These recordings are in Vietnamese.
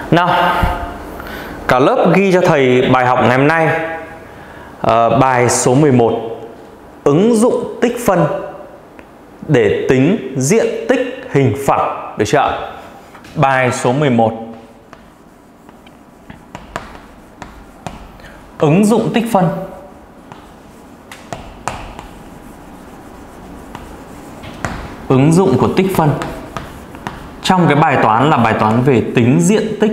Nào, cả lớp ghi cho thầy bài học ngày hôm nay, bài số 11, ứng dụng tích phân để tính diện tích hình phẳng, được chưa? Bài số 11, ứng dụng tích phân. Ứng dụng của tích phân trong cái bài toán là bài toán về tính diện tích.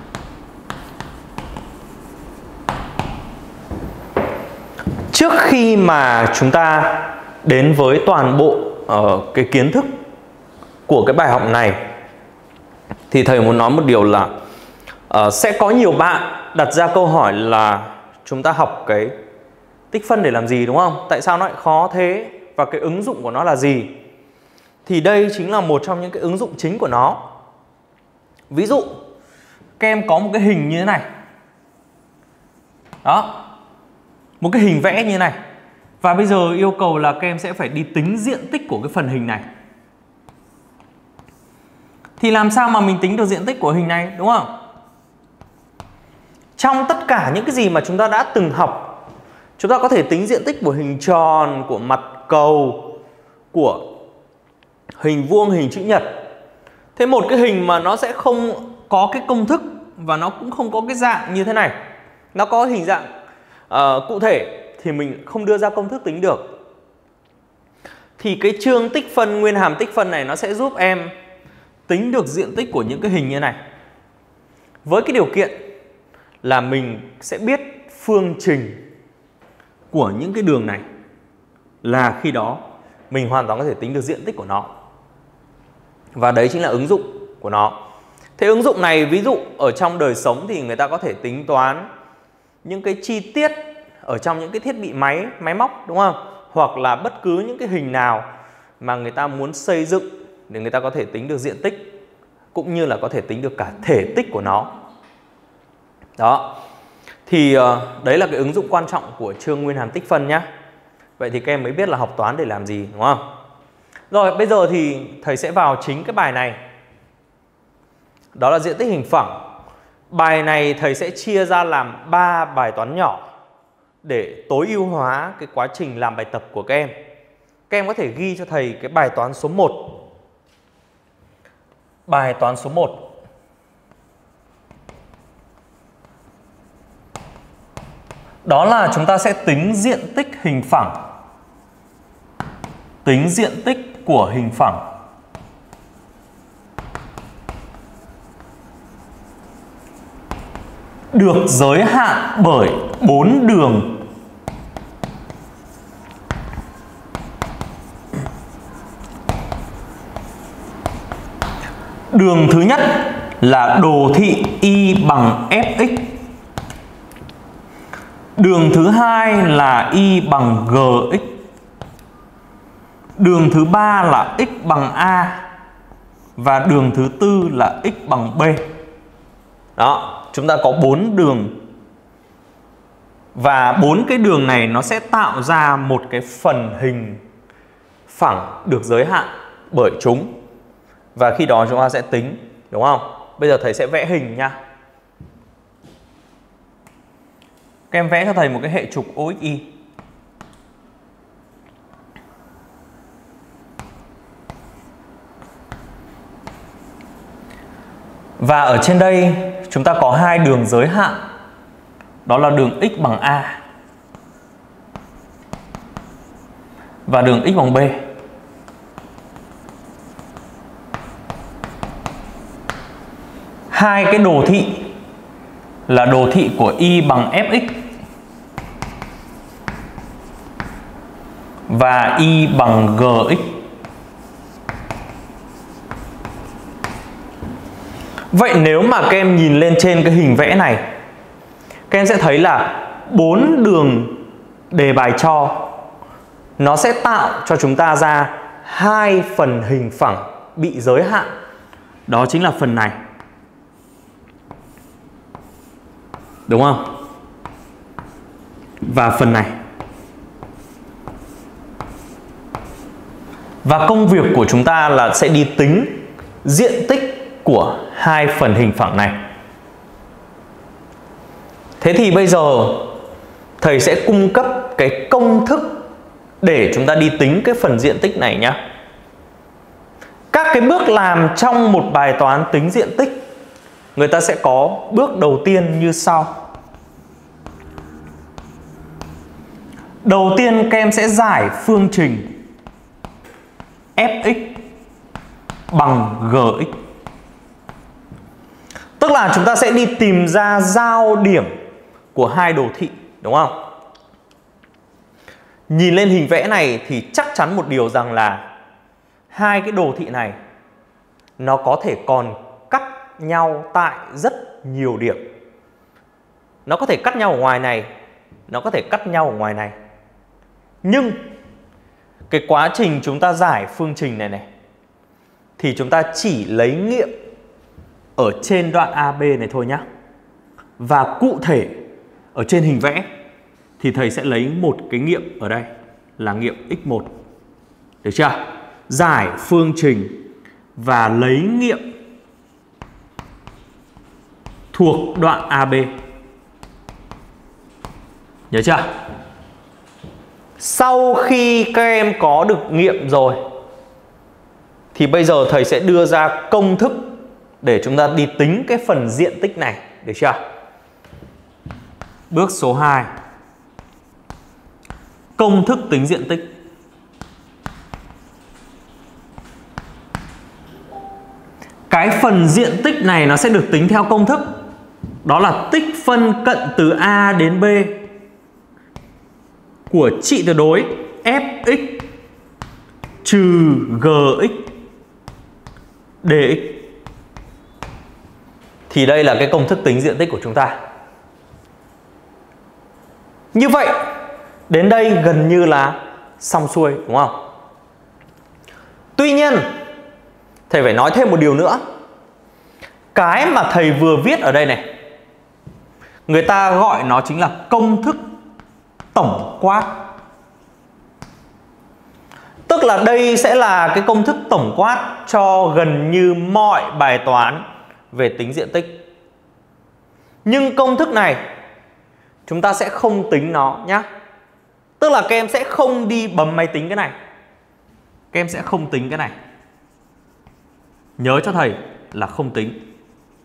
Trước khi mà chúng ta đến với toàn bộ cái kiến thức của cái bài học này thì thầy muốn nói một điều là sẽ có nhiều bạn đặt ra câu hỏi là chúng ta học cái tích phân để làm gì, đúng không? Tại sao nó lại khó thế? Và cái ứng dụng của nó là gì? Thì đây chính là một trong những cái ứng dụng chính của nó. Ví dụ các em có một cái hình như thế này. Đó, một cái hình vẽ như thế này. Và bây giờ yêu cầu là các em sẽ phải đi tính diện tích của cái phần hình này. Thì làm sao mà mình tính được diện tích của hình này, đúng không? Trong tất cả những cái gì mà chúng ta đã từng học, chúng ta có thể tính diện tích của hình tròn, của mặt cầu, của hình vuông, hình chữ nhật. Thế một cái hình mà nó sẽ không có cái công thức và nó cũng không có cái dạng như thế này, nó có hình dạng cụ thể thì mình không đưa ra công thức tính được. Thì cái chương tích phân, nguyên hàm tích phân này nó sẽ giúp em tính được diện tích của những cái hình như này. Với cái điều kiện là mình sẽ biết phương trình của những cái đường này, là khi đó mình hoàn toàn có thể tính được diện tích của nó. Và đấy chính là ứng dụng của nó. Thế ứng dụng này ví dụ ở trong đời sống thì người ta có thể tính toán những cái chi tiết ở trong những cái thiết bị máy móc, đúng không? Hoặc là bất cứ những cái hình nào mà người ta muốn xây dựng để người ta có thể tính được diện tích, cũng như là có thể tính được cả thể tích của nó. Đó. Thì đấy là cái ứng dụng quan trọng của chương nguyên hàm tích phân nhá. Vậy thì các em mới biết là học toán để làm gì, đúng không? Rồi, bây giờ thì thầy sẽ vào chính cái bài này. Đó là diện tích hình phẳng. Bài này thầy sẽ chia ra làm 3 bài toán nhỏ để tối ưu hóa cái quá trình làm bài tập của các em. Các em có thể ghi cho thầy cái bài toán số 1. Bài toán số 1. Đó là chúng ta sẽ tính diện tích hình phẳng. Tính diện tích của hình phẳng. Được giới hạn bởi 4 đường. Đường thứ nhất là đồ thị y bằng fx. Đường thứ hai là y bằng gx. Đường thứ ba là x bằng a. Và đường thứ tư là x bằng b. Đó, chúng ta có 4 đường. Và 4 cái đường này nó sẽ tạo ra một cái phần hình phẳng được giới hạn bởi chúng. Và khi đó chúng ta sẽ tính, đúng không? Bây giờ thầy sẽ vẽ hình nha. Các em vẽ cho thầy một cái hệ trục OXY. Và ở trên đây chúng ta có 2 đường giới hạn. Đó là đường x bằng a và đường x bằng b. Hai cái đồ thị là đồ thị của y bằng fx và y bằng gx. Vậy nếu mà các em nhìn lên trên cái hình vẽ này, các em sẽ thấy là 4 đường đề bài cho nó sẽ tạo cho chúng ta ra 2 phần hình phẳng bị giới hạn. Đó chính là phần này, đúng không? Và phần này. Và công việc của chúng ta là sẽ đi tính diện tích của 2 phần hình phẳng này. Thế thì bây giờ thầy sẽ cung cấp cái công thức để chúng ta đi tính cái phần diện tích này nhé. Các cái bước làm trong một bài toán tính diện tích, người ta sẽ có bước đầu tiên như sau. Đầu tiên các em sẽ giải phương trình fx bằng gx. Tức là chúng ta sẽ đi tìm ra giao điểm của hai đồ thị, đúng không? Nhìn lên hình vẽ này thì chắc chắn một điều rằng là hai cái đồ thị này nó có thể còn cắt nhau tại rất nhiều điểm. Nó có thể cắt nhau ở ngoài này, nó có thể cắt nhau ở ngoài này. Nhưng cái quá trình chúng ta giải phương trình này thì chúng ta chỉ lấy nghiệm ở trên đoạn AB này thôi nhé. Và cụ thể ở trên hình vẽ thì thầy sẽ lấy một cái nghiệm ở đây là nghiệm x1. Được chưa? Giải phương trình và lấy nghiệm thuộc đoạn AB. Nhớ chưa? Sau khi các em có được nghiệm rồi thì bây giờ thầy sẽ đưa ra công thức để chúng ta đi tính cái phần diện tích này. Được chưa? Bước số 2. Công thức tính diện tích. Cái phần diện tích này nó sẽ được tính theo công thức. Đó là tích phân cận từ A đến B của trị tuyệt đối fx trừ gx dx. Thì đây là cái công thức tính diện tích của chúng ta. Như vậy đến đây gần như là xong xuôi, đúng không? Tuy nhiên thầy phải nói thêm một điều nữa. Cái mà thầy vừa viết ở đây này, người ta gọi nó chính là công thức tổng quát. Tức là đây sẽ là cái công thức tổng quát cho gần như mọi bài toán về tính diện tích. Nhưng công thức này chúng ta sẽ không tính nó nhé. Tức là các em sẽ không đi bấm máy tính cái này. Các em sẽ không tính cái này. Nhớ cho thầy là không tính.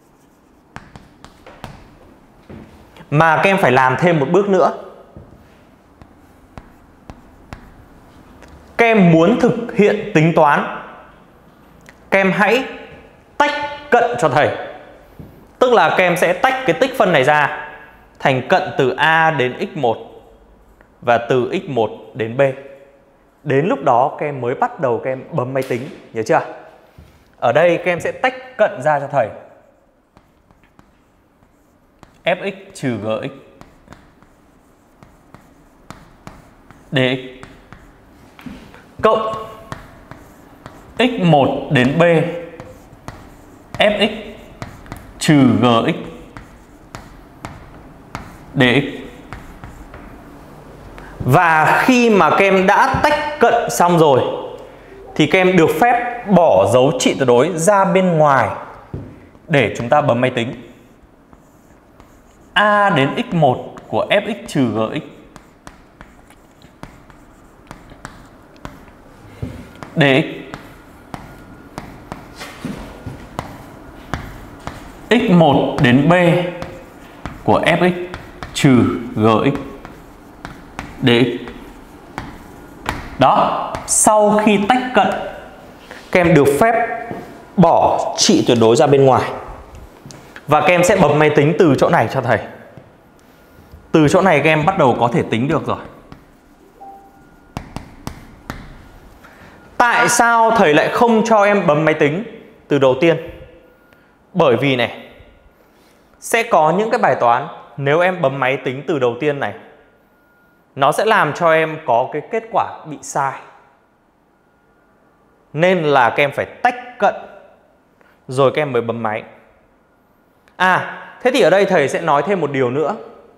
Mà các em phải làm thêm một bước nữa. Các em muốn thực hiện tính toán, các em hãy tách cận cho thầy. Tức là các em sẽ tách cái tích phân này ra thành cận từ A đến x1 và từ x1 đến B. Đến lúc đó các em mới bắt đầu các em bấm máy tính. Nhớ chưa? Ở đây các em sẽ tách cận ra cho thầy. Fx trừ Gx dx cộng x1 đến B Fx trừ Gx dx. Và khi mà các em đã tách cận xong rồi thì các em được phép bỏ dấu trị tuyệt đối ra bên ngoài để chúng ta bấm máy tính. A đến x1 của Fx trừ Gx dx x1 đến B của Fx trừ Gx dx. Đó, sau khi tách cận các em được phép bỏ trị tuyệt đối ra bên ngoài. Và các em sẽ bấm máy tính từ chỗ này cho thầy. Từ chỗ này các em bắt đầu có thể tính được rồi. Tại sao thầy lại không cho em bấm máy tính từ đầu tiên? Bởi vì này, sẽ có những cái bài toán nếu em bấm máy tính từ đầu tiên này, nó sẽ làm cho em có cái kết quả bị sai. Nên là các em phải tách cận rồi các em mới bấm máy. Thế thì ở đây thầy sẽ nói thêm một điều nữa.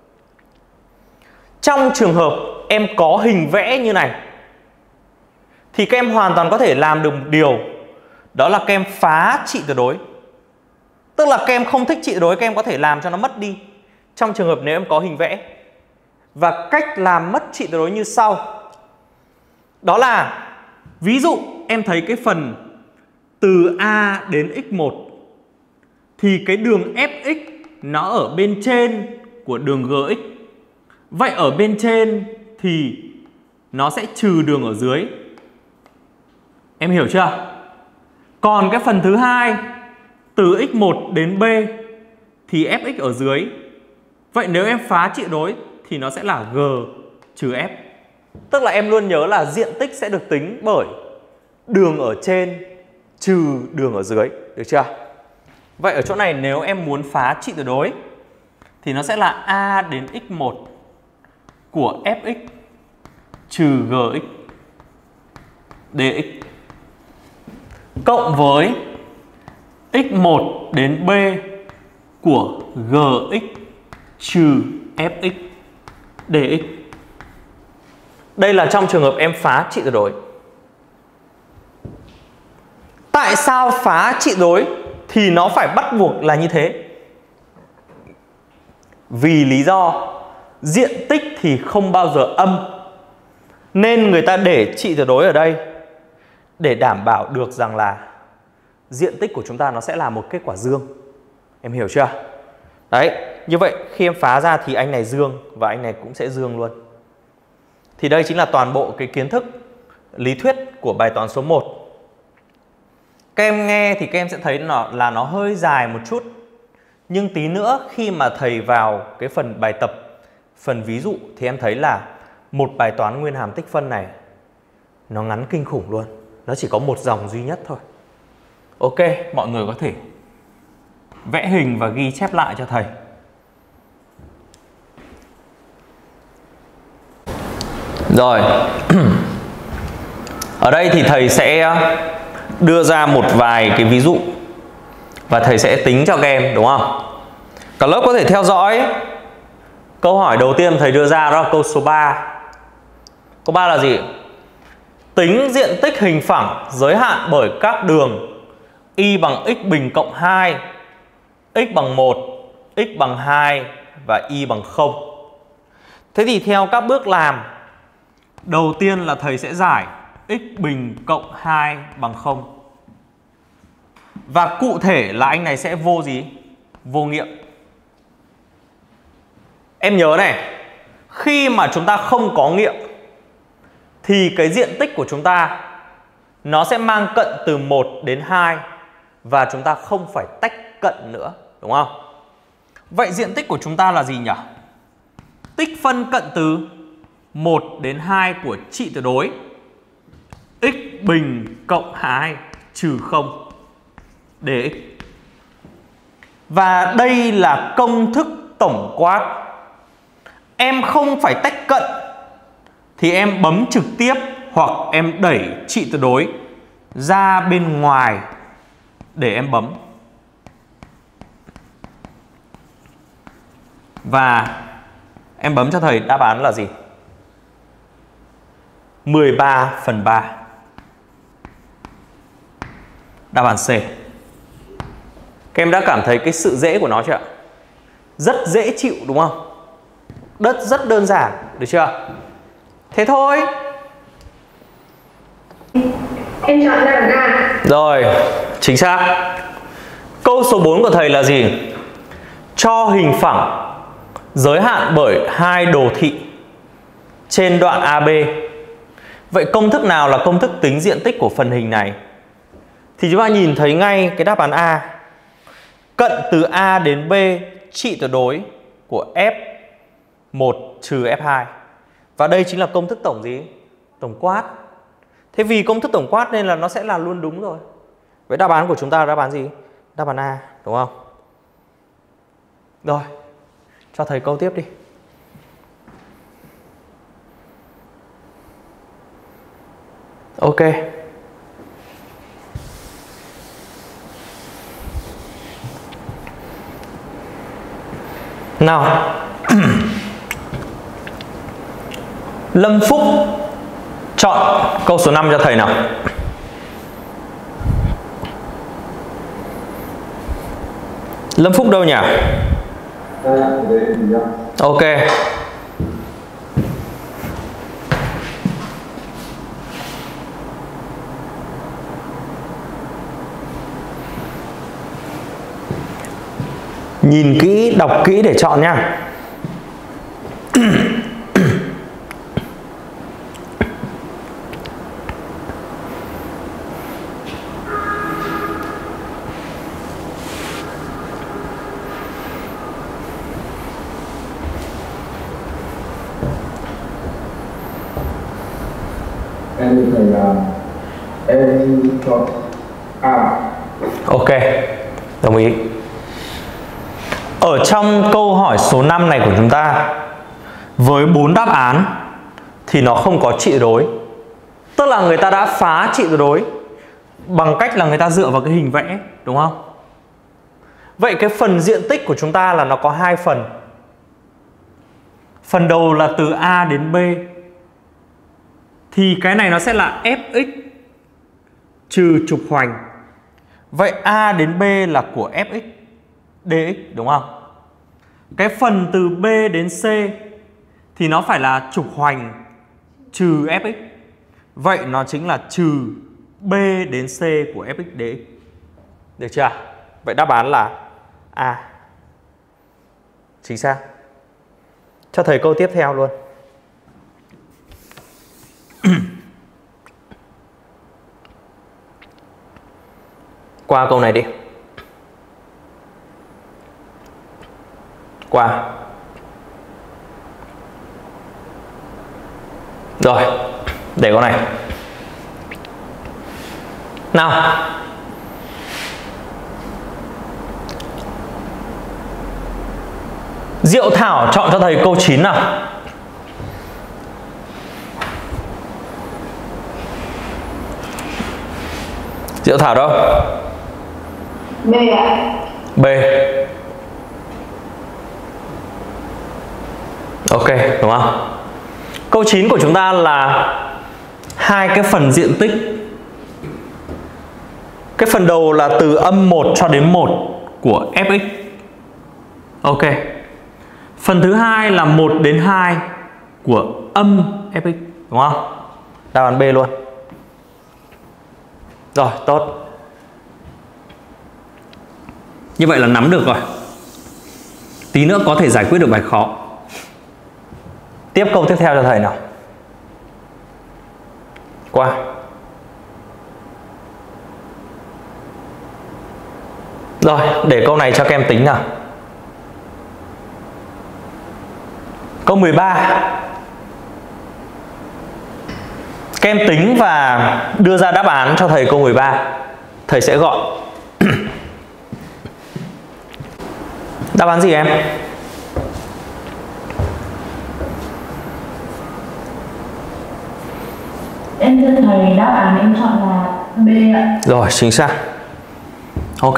Trong trường hợp em có hình vẽ như này thì các em hoàn toàn có thể làm được một điều. Đó là các em phá trị tuyệt đối. Tức là các em không thích trị tuyệt đối, các em có thể làm cho nó mất đi. trong trường hợp nếu em có hình vẽ. Và cách làm mất trị tuyệt đối như sau. Đó là ví dụ em thấy cái phần từ A đến x1 thì cái đường fx nó ở bên trên của đường gx. Vậy ở bên trên thì nó sẽ trừ đường ở dưới. Em hiểu chưa? Còn cái phần thứ hai từ x1 đến b thì fx ở dưới. Vậy nếu em phá trị đối thì nó sẽ là g trừ f. Tức là em luôn nhớ là diện tích sẽ được tính bởi đường ở trên trừ đường ở dưới. Được chưa? Vậy ở chỗ này nếu em muốn phá trị tuyệt đối thì nó sẽ là a đến x1 của fx trừ gx dx cộng với x1 đến b của gx trừ fx dx. Đây là trong trường hợp em phá trị tuyệt đối. Tại sao phá trị tuyệt đối thì nó phải bắt buộc là như thế? Vì lý do diện tích thì không bao giờ âm, nên người ta để trị tuyệt đối ở đây để đảm bảo được rằng là diện tích của chúng ta nó sẽ là một kết quả dương. Em hiểu chưa? Đấy, như vậy khi em phá ra thì anh này dương và anh này cũng sẽ dương luôn. Thì đây chính là toàn bộ cái kiến thức lý thuyết của bài toán số 1. Các em nghe thì các em sẽ thấy là nó hơi dài một chút. Nhưng tí nữa khi mà thầy vào cái phần bài tập, phần ví dụ thì em thấy là một bài toán nguyên hàm tích phân này nó ngắn kinh khủng luôn. Nó chỉ có một dòng duy nhất thôi. Ok, mọi người có thể vẽ hình và ghi chép lại cho thầy. Rồi. Ở đây thì thầy sẽ đưa ra một vài cái ví dụ và thầy sẽ tính cho các em, đúng không? Cả lớp có thể theo dõi. Câu hỏi đầu tiên thầy đưa ra đó là câu số 3. Câu 3 là gì? Tính diện tích hình phẳng giới hạn bởi các đường y bằng x bình cộng 2, x bằng 1, x bằng 2 và y bằng 0. Thế thì theo các bước làm, đầu tiên là thầy sẽ giải x bình cộng 2 bằng 0. Và cụ thể là anh này sẽ vô gì? Vô nghiệm. Em nhớ này, khi mà chúng ta không có nghiệm thì cái diện tích của chúng ta nó sẽ mang cận từ 1 đến 2 và chúng ta không phải tách cận nữa, đúng không? Vậy diện tích của chúng ta là gì nhỉ? Tích phân cận từ 1 đến 2 của trị tuyệt đối x bình cộng 2 trừ 0 dx. Và đây là công thức tổng quát. Em không phải tách cận thì em bấm trực tiếp hoặc em đẩy trị tuyệt đối ra bên ngoài để em bấm. Và em bấm cho thầy đáp án là gì? 13/3. Đáp án C. Các em đã cảm thấy cái sự dễ của nó chưa ạ? Rất dễ chịu đúng không? Rất đơn giản, được chưa? Thế thôi. Em chọn đáp án A. Rồi, chính xác. Câu số 4 của thầy là gì? Cho hình phẳng giới hạn bởi hai đồ thị trên đoạn AB. Vậy công thức nào là công thức tính diện tích của phần hình này? Thì chúng ta nhìn thấy ngay cái đáp án A. Cận từ A đến B trị tuyệt đối của F1 trừ F2. Và đây chính là công thức tổng gì? Tổng quát. Thế vì công thức tổng quát nên là nó sẽ là luôn đúng rồi. Vậy đáp án của chúng ta là đáp án gì? Đáp án A, đúng không? Rồi, cho thầy câu tiếp đi. Ok. Nào. Lâm Phúc chọn câu số 5 cho thầy nào. Lâm Phúc đâu nhỉ? Ok. Nhìn kỹ, đọc kỹ để chọn nha. Em thầy là em chọn A. Ok, đồng ý. Ở trong câu hỏi số 5 này của chúng ta, với 4 đáp án thì nó không có trị đối. Tức là người ta đã phá trị đối bằng cách là người ta dựa vào cái hình vẽ, đúng không? Vậy cái phần diện tích của chúng ta là nó có 2 phần. Phần đầu là từ A đến B, thì cái này nó sẽ là fx trừ trục hoành. Vậy A đến B là của fx dx, đúng không? Cái phần từ B đến C thì nó phải là trục hoành trừ fx. Vậy nó chính là trừ B đến C của fx dx. Được chưa? Vậy đáp án là A. Chính xác. Cho thầy câu tiếp theo luôn. Qua câu này đi. Qua. Rồi, để câu này. Nào. Diệu Thảo chọn cho thầy câu 9 nào. Diệu Thảo đâu? B ạ. B. Ok, đúng không? Câu 9 của chúng ta là hai cái phần diện tích. Cái phần đầu là từ âm 1 cho đến 1 của fx. Ok. Phần thứ hai là 1 đến 2 của âm fx, đúng không? Đáp án B luôn. Rồi, tốt. Như vậy là nắm được rồi. Tí nữa có thể giải quyết được bài khó. Tiếp câu tiếp theo cho thầy nào. Qua. Rồi, để câu này cho các em tính nào. Câu 13. Các em tính và đưa ra đáp án cho thầy câu 13. Thầy sẽ gọi. Đáp án gì em? Em thưa thầy, đáp án em chọn là B ạ. Rồi, chính xác. Ok.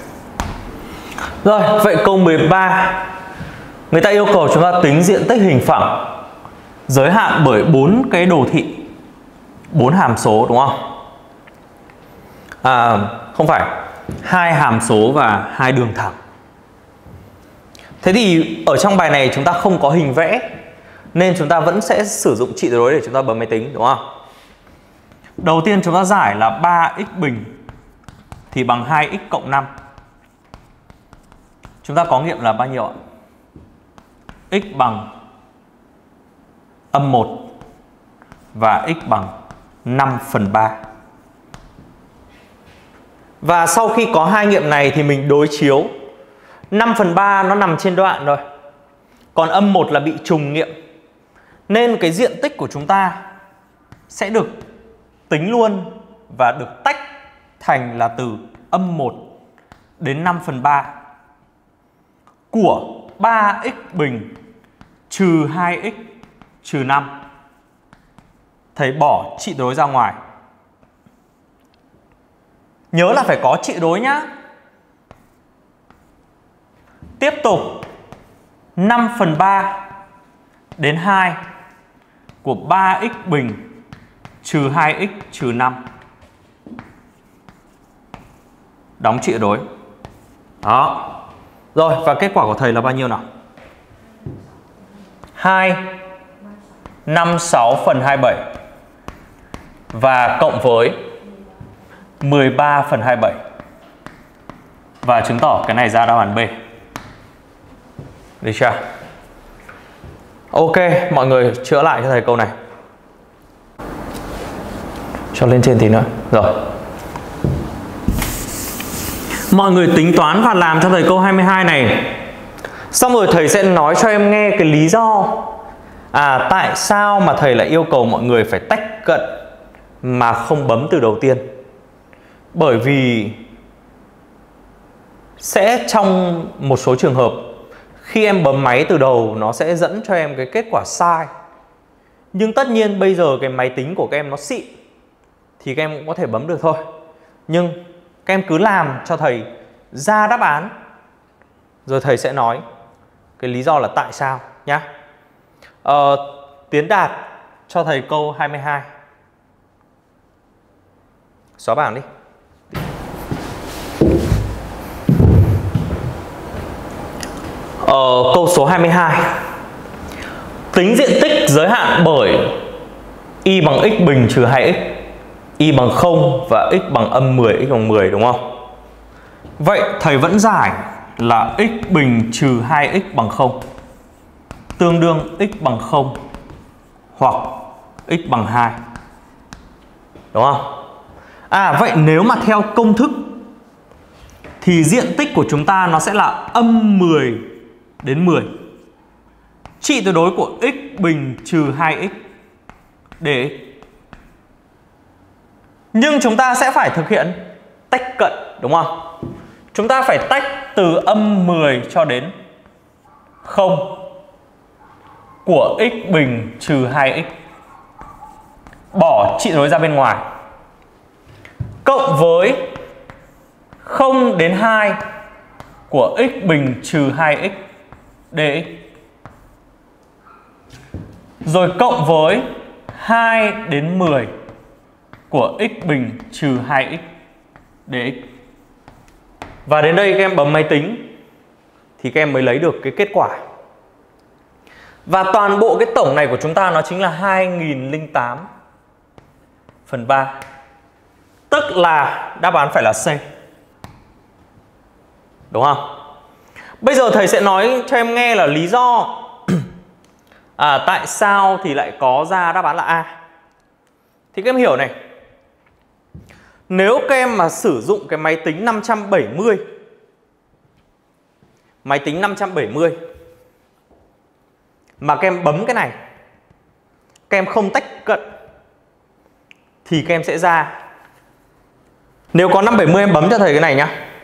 Rồi, vậy câu 13. Người ta yêu cầu chúng ta tính diện tích hình phẳng giới hạn bởi 4 cái đồ thị, 4 hàm số, đúng không? Không phải, 2 hàm số và 2 đường thẳng. Thế thì ở trong bài này chúng ta không có hình vẽ, nên chúng ta vẫn sẽ sử dụng trị đối để chúng ta bấm máy tính, đúng không? Đầu tiên chúng ta giải là 3x bình thì bằng 2x cộng 5. Chúng ta có nghiệm là bao nhiêu ạ? X bằng âm 1 và x bằng 5/3. Và sau khi có hai nghiệm này thì mình đối chiếu. 5/3 nó nằm trên đoạn rồi, còn âm 1 là bị trùng nghiệm, nên cái diện tích của chúng ta sẽ được tính luôn và được tách thành là từ âm 1 đến 5/3 của 3x bình trừ 2x trừ 5. Thầy bỏ trị đối ra ngoài. Nhớ là phải có trị đối nhá. Tiếp tục 5/3 đến 2 của 3x bình trừ 2x trừ 5. Đóng trị đối. Đó. Rồi, và kết quả của thầy là bao nhiêu nào? 256 phần 27 và cộng với 13 phần 27 và chứng tỏ cái này ra đáp án B. Được chưa? Ok, mọi người chữa lại cho thầy câu này. Cho lên trên tí nữa. Rồi. Mọi người tính toán và làm cho thầy câu 22 này. Xong rồi thầy sẽ nói cho em nghe cái lý do tại sao mà thầy lại yêu cầu mọi người phải tách cận mà không bấm từ đầu tiên. Bởi vì sẽ trong một số trường hợp khi em bấm máy từ đầu nó sẽ dẫn cho em cái kết quả sai. Nhưng tất nhiên bây giờ cái máy tính của các em nó xịn thì các em cũng có thể bấm được thôi. Nhưng các em cứ làm cho thầy ra đáp án, rồi thầy sẽ nói cái lý do là tại sao nhá. Tiến Đạt cho thầy câu 22. Xóa bảng đi. Câu số 22. Tính diện tích giới hạn bởi y bằng x bình trừ 2x, y bằng 0 và x bằng âm 10, x bằng 10, đúng không? Vậy thầy vẫn giải là x bình trừ 2x bằng 0 tương đương x bằng 0 hoặc x bằng 2. Đúng không? Vậy nếu mà theo công thức thì diện tích của chúng ta nó sẽ là âm 10 đến 10. Trị tuyệt đối của x bình trừ 2x dx. Nhưng chúng ta sẽ phải thực hiện tách cận, đúng không? Chúng ta phải tách từ âm 10 cho đến 0 của x bình trừ 2x. Bỏ trị tuyệt đối ra bên ngoài. Cộng với 0 đến 2 của x bình trừ 2x dx. Rồi cộng với 2 đến 10 của x bình trừ 2x dx. Và đến đây các em bấm máy tính thì các em mới lấy được cái kết quả. Và toàn bộ cái tổng này của chúng ta nó chính là 2008 phần 3. Tức là đáp án phải là C. Đúng không? Bây giờ thầy sẽ nói cho em nghe là lý do tại sao thì lại có ra đáp án là A. Thì các em hiểu này. Nếu các em mà sử dụng cái máy tính 570, máy tính 570 mà các em bấm cái này, các em không tách cận thì các em sẽ ra. Nếu có 570 em bấm cho thầy cái này nhá.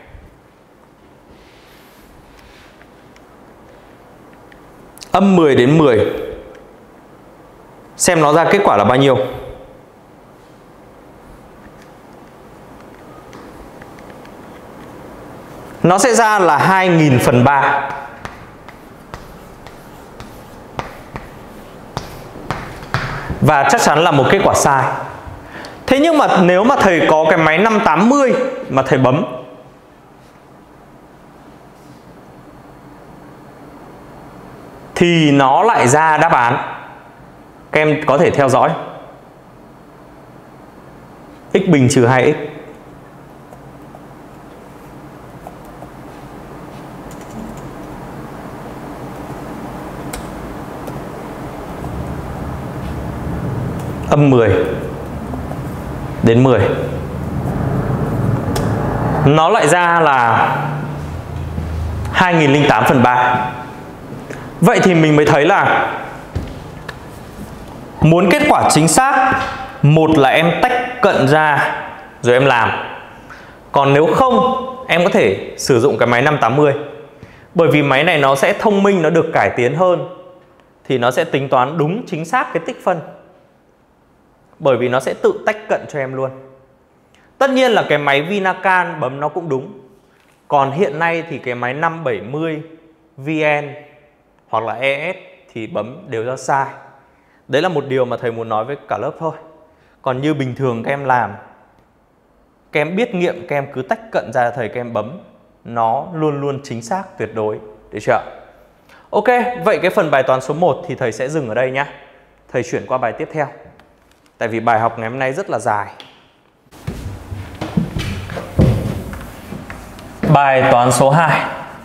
Âm 10 đến 10. Xem nó ra kết quả là bao nhiêu. Nó sẽ ra là 2000 phần 3. Và chắc chắn là một kết quả sai. Thế nhưng mà nếu mà thầy có cái máy 580 mà thầy bấm thì nó lại ra đáp án. Các em có thể theo dõi. X bình trừ 2x. Âm 10 đến 10. Nó lại ra là 2008 phần 3. Vậy thì mình mới thấy là muốn kết quả chính xác, một là em tách cận ra rồi em làm. Còn nếu không, em có thể sử dụng cái máy 580. Bởi vì máy này nó sẽ thông minh, nó được cải tiến hơn, thì nó sẽ tính toán đúng chính xác cái tích phân. Bởi vì nó sẽ tự tách cận cho em luôn. Tất nhiên là cái máy Vinacan bấm nó cũng đúng. Còn hiện nay thì cái máy 570 VN hoặc là ES thì bấm đều ra sai. Đấy là một điều mà thầy muốn nói với cả lớp thôi. Còn như bình thường các em làm, các em biết nghiệm, các em cứ tách cận ra thầy, các em bấm nó luôn luôn chính xác tuyệt đối, được chưa? Ok, vậy cái phần bài toán số 1 thì thầy sẽ dừng ở đây nhá. Thầy chuyển qua bài tiếp theo. Tại vì bài học ngày hôm nay rất là dài. Bài toán số 2.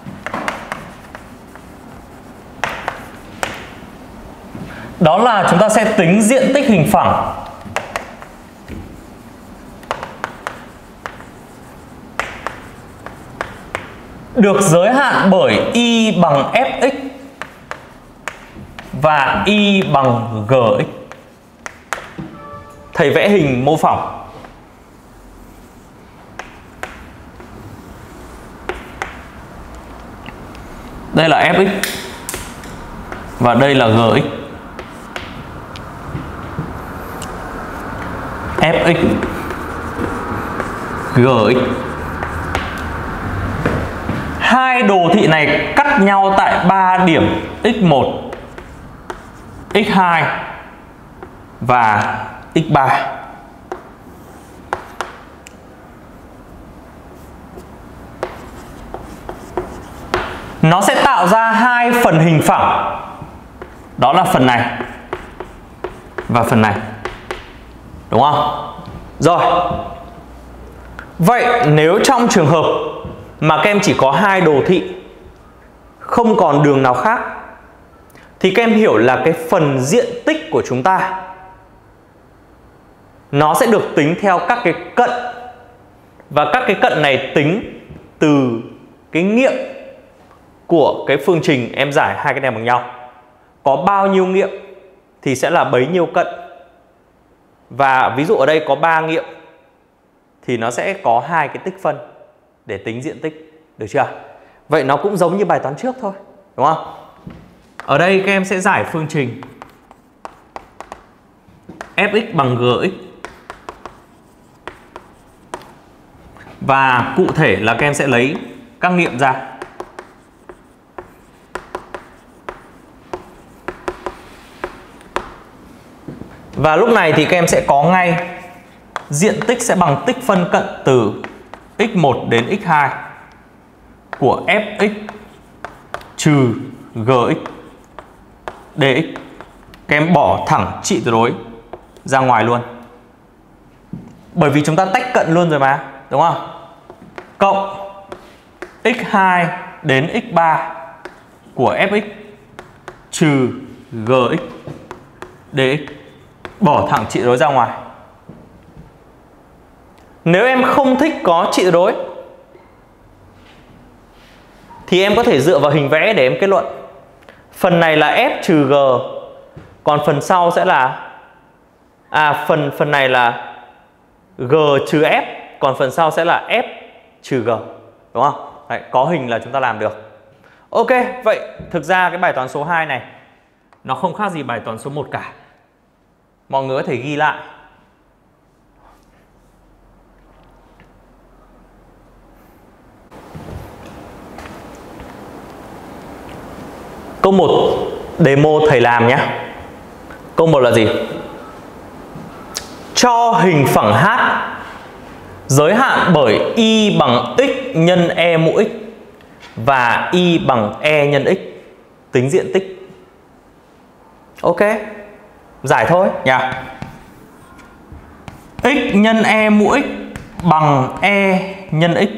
Đó là chúng ta sẽ tính diện tích hình phẳng được giới hạn bởi y bằng fx và y bằng gx. Thầy vẽ hình mô phỏng. Đây là fx và đây là gx. Fx gx. Hai đồ thị này cắt nhau tại 3 điểm x1, x2 và x3. Nó sẽ tạo ra hai phần hình phẳng. Đó là phần này và phần này. Đúng không? Rồi. Vậy nếu trong trường hợp mà các em chỉ có hai đồ thị, không còn đường nào khác, thì các em hiểu là cái phần diện tích của chúng ta nó sẽ được tính theo các cái cận. Và các cái cận này tính từ cái nghiệm của cái phương trình em giải hai cái này bằng nhau. Có bao nhiêu nghiệm thì sẽ là bấy nhiêu cận. Và ví dụ ở đây có 3 nghiệm thì nó sẽ có hai cái tích phân để tính diện tích, được chưa? Vậy nó cũng giống như bài toán trước thôi, đúng không? Ở đây các em sẽ giải phương trình fx bằng gx. Và cụ thể là các em sẽ lấy các nghiệm ra. Và lúc này thì các em sẽ có ngay diện tích sẽ bằng tích phân cận từ x1 đến x2 của fx trừ gx dx. Các em bỏ thẳng trị tuyệt đối ra ngoài luôn. Bởi vì chúng ta tách cận luôn rồi mà, đúng không? Cộng x2 đến x3 của fx trừ gx dx. Bỏ thẳng trị đối ra ngoài. Nếu em không thích có trị đối thì em có thể dựa vào hình vẽ để em kết luận. Phần này là f trừ g, còn phần sau sẽ là phần này là g trừ f, còn phần sau sẽ là f trừ g, đúng không? Đấy, có hình là chúng ta làm được. Ok, vậy thực ra cái bài toán số 2 này nó không khác gì bài toán số 1 cả. Mọi người có thể ghi lại. Câu 1 demo thầy làm nhé. Câu 1 là gì? Cho hình phẳng H giới hạn bởi y bằng x nhân e mũ x và y bằng e nhân x. Tính diện tích. Ok, giải thôi nhỉ. X nhân e mũ x bằng e nhân x.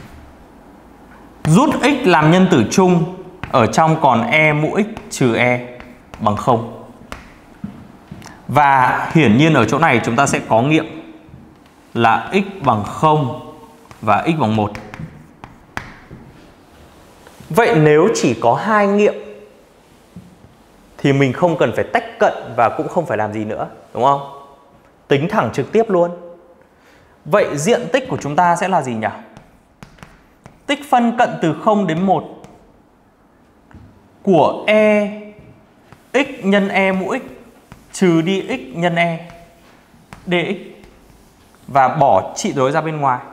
Rút x làm nhân tử chung, ở trong còn e mũ x trừ e bằng 0. Và hiển nhiên ở chỗ này chúng ta sẽ có nghiệm là x bằng 0 và x bằng 1. Vậy nếu chỉ có hai nghiệm thì mình không cần phải tách cận và cũng không phải làm gì nữa, đúng không? Tính thẳng trực tiếp luôn. Vậy diện tích của chúng ta sẽ là gì nhỉ? Tích phân cận từ 0 đến 1 của e x nhân e mũ x trừ đi x nhân e dx và bỏ trị đối ra bên ngoài.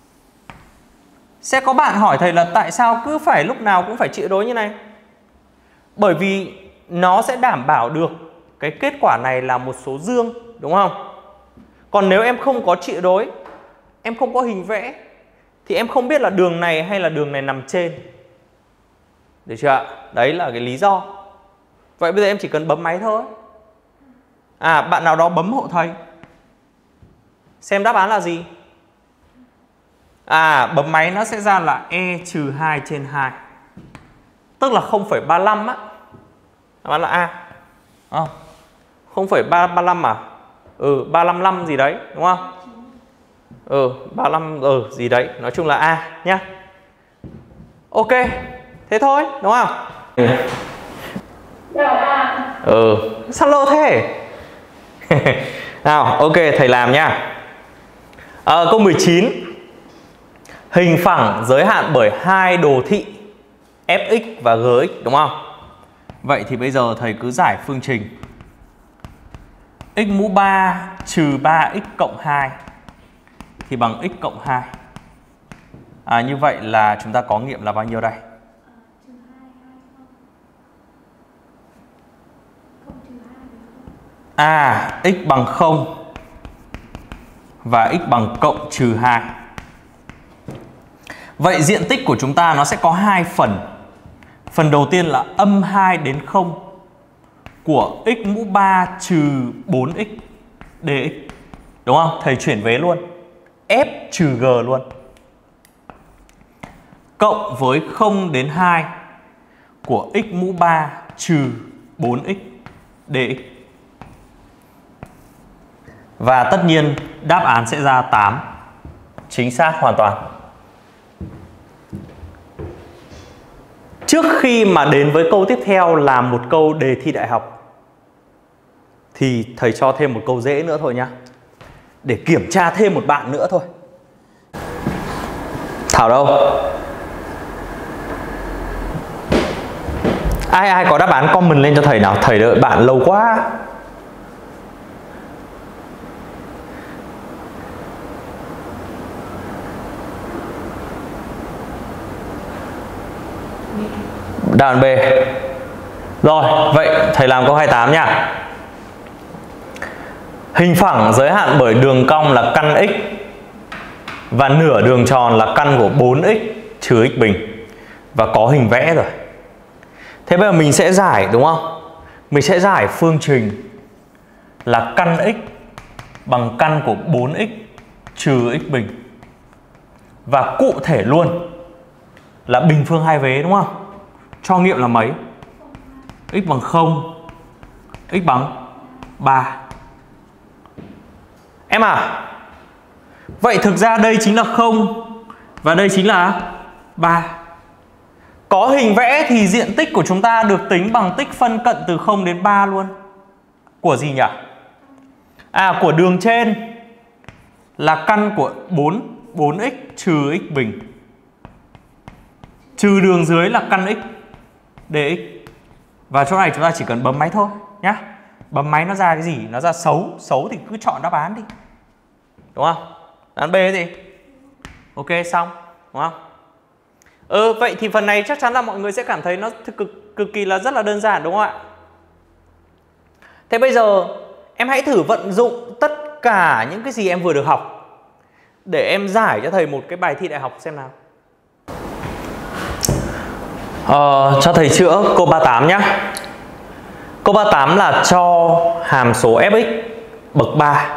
Sẽ có bạn hỏi thầy là tại sao cứ phải lúc nào cũng phải trị đối như này? Bởi vì nó sẽ đảm bảo được cái kết quả này là một số dương, đúng không? Còn nếu em không có trị đối, em không có hình vẽ, thì thì em không biết là đường này hay là đường này nằm trên. Được chưa ạ? Đấy là cái lý do. Vậy bây giờ em chỉ cần bấm máy thôi. Bạn nào đó bấm hộ thầy. Xem đáp án là gì? Bấm máy nó sẽ ra là E-2/2. Tức là 0,35 á. Đáp án là A. 0,335 à? 355 gì đấy, đúng không? 35 gì đấy, nói chung là A nhá. Ok, thế thôi, đúng không? Sao lơ thế? Nào, ok, thầy làm nha. Câu 19. Hình phẳng giới hạn bởi hai đồ thị Fx và Gx, đúng không? Vậy thì bây giờ thầy cứ giải phương trình x mũ 3 trừ 3x cộng 2 thì bằng x cộng 2. Như vậy là chúng ta có nghiệm là bao nhiêu đây? X bằng 0 và x bằng cộng trừ 2. Vậy diện tích của chúng ta nó sẽ có hai phần. Phần đầu tiên là âm 2 đến 0 của x mũ 3 trừ 4x dx. Đúng không? Thầy chuyển vế luôn. F trừ g luôn. Cộng với 0 đến 2 của x mũ 3 trừ 4x dx. Và tất nhiên đáp án sẽ ra 8. Chính xác hoàn toàn. Trước khi mà đến với câu tiếp theo là một câu đề thi đại học thì thầy cho thêm một câu dễ nữa thôi nhá. Để kiểm tra thêm một bạn nữa thôi. Thảo đâu? Ai có đáp án comment lên cho thầy nào. Thầy đợi bạn lâu quá. Đáp án B. Rồi, vậy thầy làm câu 28 nha. Hình phẳng giới hạn bởi đường cong là căn x và nửa đường tròn là căn của 4x trừ x bình. Và có hình vẽ rồi. Thế bây giờ mình sẽ giải, đúng không? Mình sẽ giải phương trình là căn x bằng căn của 4x trừ x bình. Và cụ thể luôn là bình phương hai vế, đúng không? Cho nghiệm là mấy? X bằng 0, x bằng 3. Em vậy thực ra đây chính là 0 và đây chính là 3. Có hình vẽ thì diện tích của chúng ta được tính bằng tích phân cận từ 0 đến 3 luôn. Của gì nhỉ? Của đường trên là căn của 4x trừ x bình. Trừ đường dưới là căn x dx. Và chỗ này chúng ta chỉ cần bấm máy thôi nhá. Bấm máy nó ra cái gì? Nó ra xấu thì cứ chọn đáp án đi. Đúng không? Đáp án B gì? Ok, xong, đúng không? Vậy thì phần này chắc chắn là mọi người sẽ cảm thấy nó cực kỳ là rất là đơn giản, đúng không ạ? Thế bây giờ em hãy thử vận dụng tất cả những cái gì em vừa được học để em giải cho thầy một cái bài thi đại học xem nào. Cho thầy chữa câu 38 nhá. Câu 38 là cho hàm số fx bậc 3.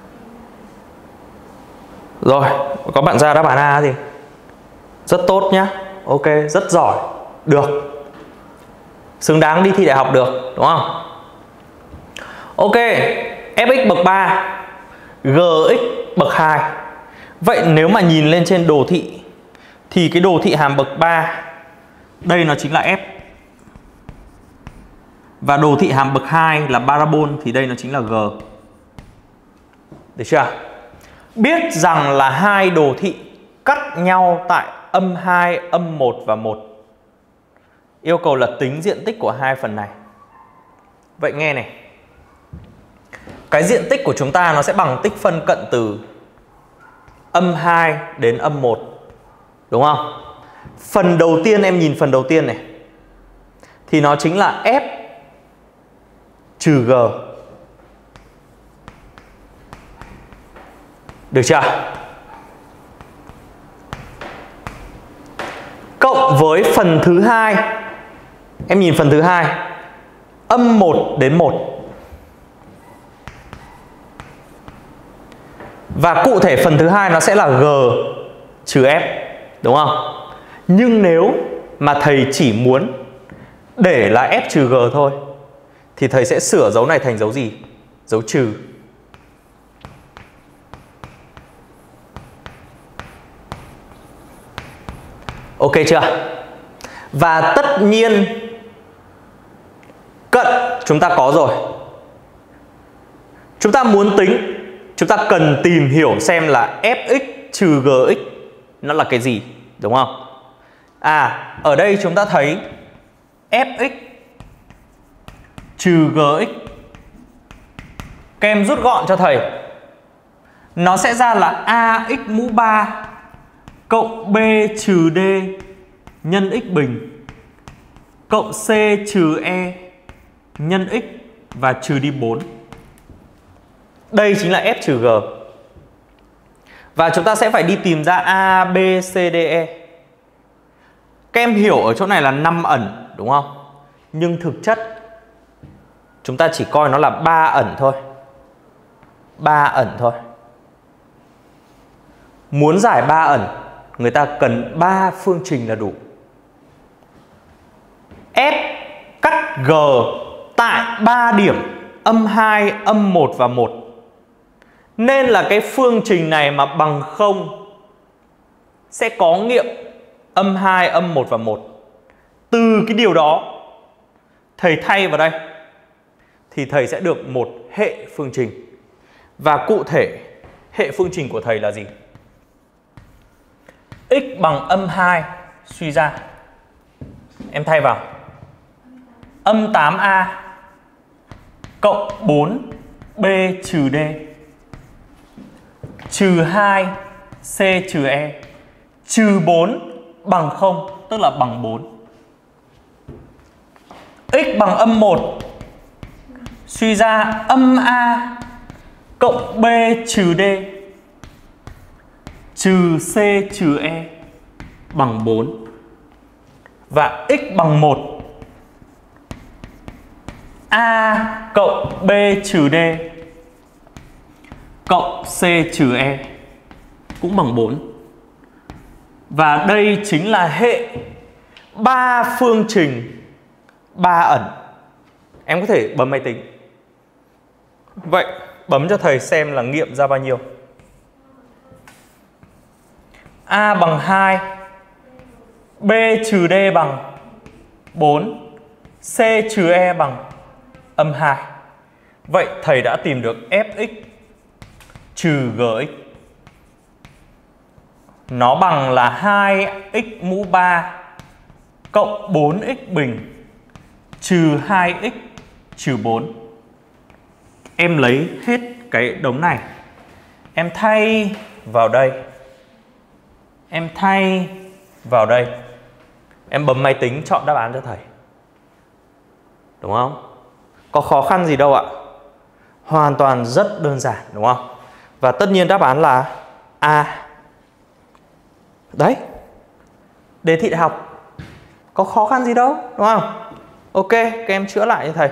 Rồi, có bạn ra đáp án A gì? Rất tốt nhá. Ok, rất giỏi. Được. Xứng đáng đi thi đại học được, đúng không? Ok, fx bậc 3, gx bậc 2. Vậy nếu mà nhìn lên trên đồ thị thì cái đồ thị hàm bậc 3 đây nó chính là f. Và đồ thị hàm bậc 2 là parabol thì đây nó chính là g. Được chưa? Biết rằng là hai đồ thị cắt nhau tại âm 2, âm 1 và 1. Yêu cầu là tính diện tích của hai phần này. Vậy nghe này. Cái diện tích của chúng ta nó sẽ bằng tích phân cận từ âm 2 đến âm 1. Đúng không? Phần đầu tiên em nhìn phần đầu tiên này thì nó chính là f trừ g. Được chưa? cộng với phần thứ hai. Em nhìn phần thứ hai, âm 1 đến 1. Và cụ thể phần thứ hai nó sẽ là G trừ F, đúng không? Nhưng nếu mà thầy chỉ muốn để là F trừ G thôi thì thầy sẽ sửa dấu này thành dấu gì? Dấu trừ. Ok chưa? Và tất nhiên cận chúng ta có rồi. Chúng ta muốn tính, chúng ta cần tìm hiểu xem là Fx trừ Gx nó là cái gì, đúng không? Ở đây chúng ta thấy Fx trừ Gx, các em rút gọn cho thầy, nó sẽ ra là ax mũ 3 cộng b trừ d nhân x bình cộng c trừ e nhân x và trừ đi 4. Đây chính là F trừ G. Và chúng ta sẽ phải đi tìm ra A, B, C, D, E. Các em hiểu ở chỗ này là 5 ẩn, đúng không? Nhưng thực chất chúng ta chỉ coi nó là 3 ẩn thôi. 3 ẩn thôi. Muốn giải 3 ẩn, người ta cần 3 phương trình là đủ. F cắt G tại 3 điểm âm 2, âm 1 và 1. Nên là cái phương trình này mà bằng 0 sẽ có nghiệm âm 2, âm 1 và 1. Từ cái điều đó thầy thay vào đây thì thầy sẽ được một hệ phương trình. Và cụ thể hệ phương trình của thầy là gì? X bằng âm 2 suy ra, em thay vào âm 8a cộng 4b trừ d trừ 2 c trừ e trừ 4 bằng 0, tức là bằng 4. X bằng âm 1 suy ra âm a cộng b trừ d trừ c trừ e bằng 4. Và x bằng 1, a cộng b trừ d cộng c trừ e cũng bằng 4. Và đây chính là hệ 3 phương trình 3 ẩn. Em có thể bấm máy tính. Vậy bấm cho thầy xem là nghiệm ra bao nhiêu. A bằng 2, B trừ D bằng 4, C trừ E bằng âm 2. Vậy thầy đã tìm được Fx trừ Gx. Nó bằng là 2x mũ 3 cộng 4x bình trừ 2x trừ 4. Em lấy hết cái đống này, em thay vào đây, em thay vào đây, em bấm máy tính chọn đáp án cho thầy. Đúng không? Có khó khăn gì đâu ạ. Hoàn toàn rất đơn giản, đúng không? Và tất nhiên đáp án là A. Đấy, đề thị đại học có khó khăn gì đâu, đúng không? Ok, các em chữa lại cho thầy.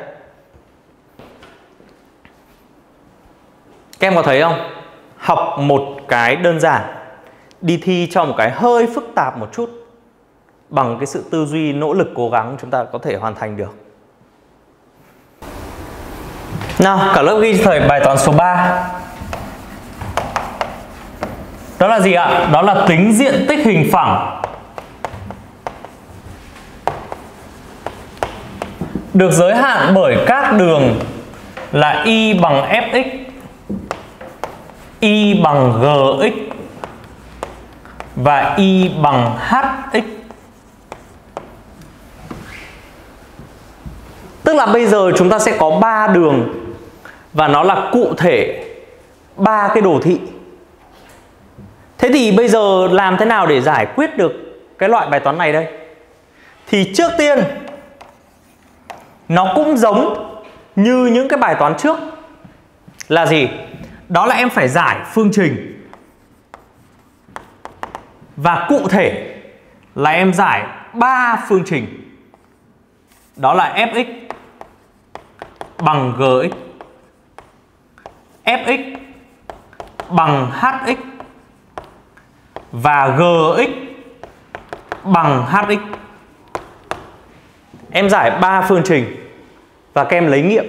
Các em có thấy không? Học một cái đơn giản, đi thi cho một cái hơi phức tạp một chút, bằng cái sự tư duy nỗ lực cố gắng chúng ta có thể hoàn thành được. Nào, cả lớp ghi cho thầy bài toán số 3. Đó là gì ạ? Đó là tính diện tích hình phẳng được giới hạn bởi các đường là y bằng fx, y bằng gx và y bằng hx. Tức là bây giờ chúng ta sẽ có 3 đường và nó là cụ thể 3 cái đồ thị. Thế thì bây giờ làm thế nào để giải quyết được cái loại bài toán này đây? Thì trước tiên nó cũng giống như những cái bài toán trước là gì? Đó là em phải giải phương trình. Và cụ thể là em giải 3 phương trình. Đó là fx bằng gx, fx bằng hx và gx bằng hx. Em giải 3 phương trình và các em lấy nghiệm.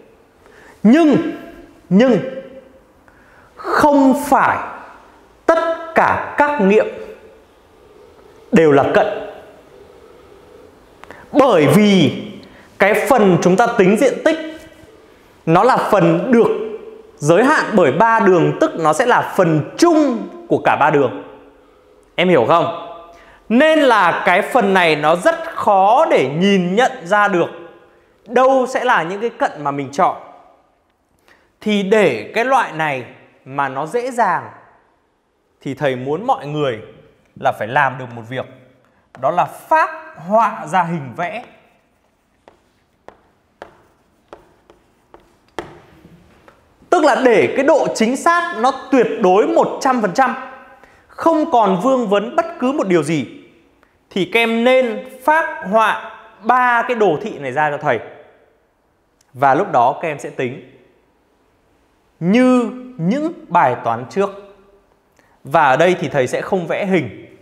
Nhưng không phải tất cả các nghiệm đều là cận. Bởi vì cái phần chúng ta tính diện tích nó là phần được giới hạn bởi 3 đường, tức nó sẽ là phần chung của cả 3 đường. Em hiểu không? Nên là cái phần này nó rất khó để nhìn nhận ra được đâu sẽ là những cái cận mà mình chọn. Thì để cái loại này mà nó dễ dàng thì thầy muốn mọi người là phải làm được một việc. Đó là phác họa ra hình vẽ. Tức là để cái độ chính xác nó tuyệt đối 100%, không còn vương vấn bất cứ một điều gì, thì các em nên phác họa 3 cái đồ thị này ra cho thầy. Và lúc đó các em sẽ tính như những bài toán trước. Và ở đây thì thầy sẽ không vẽ hình.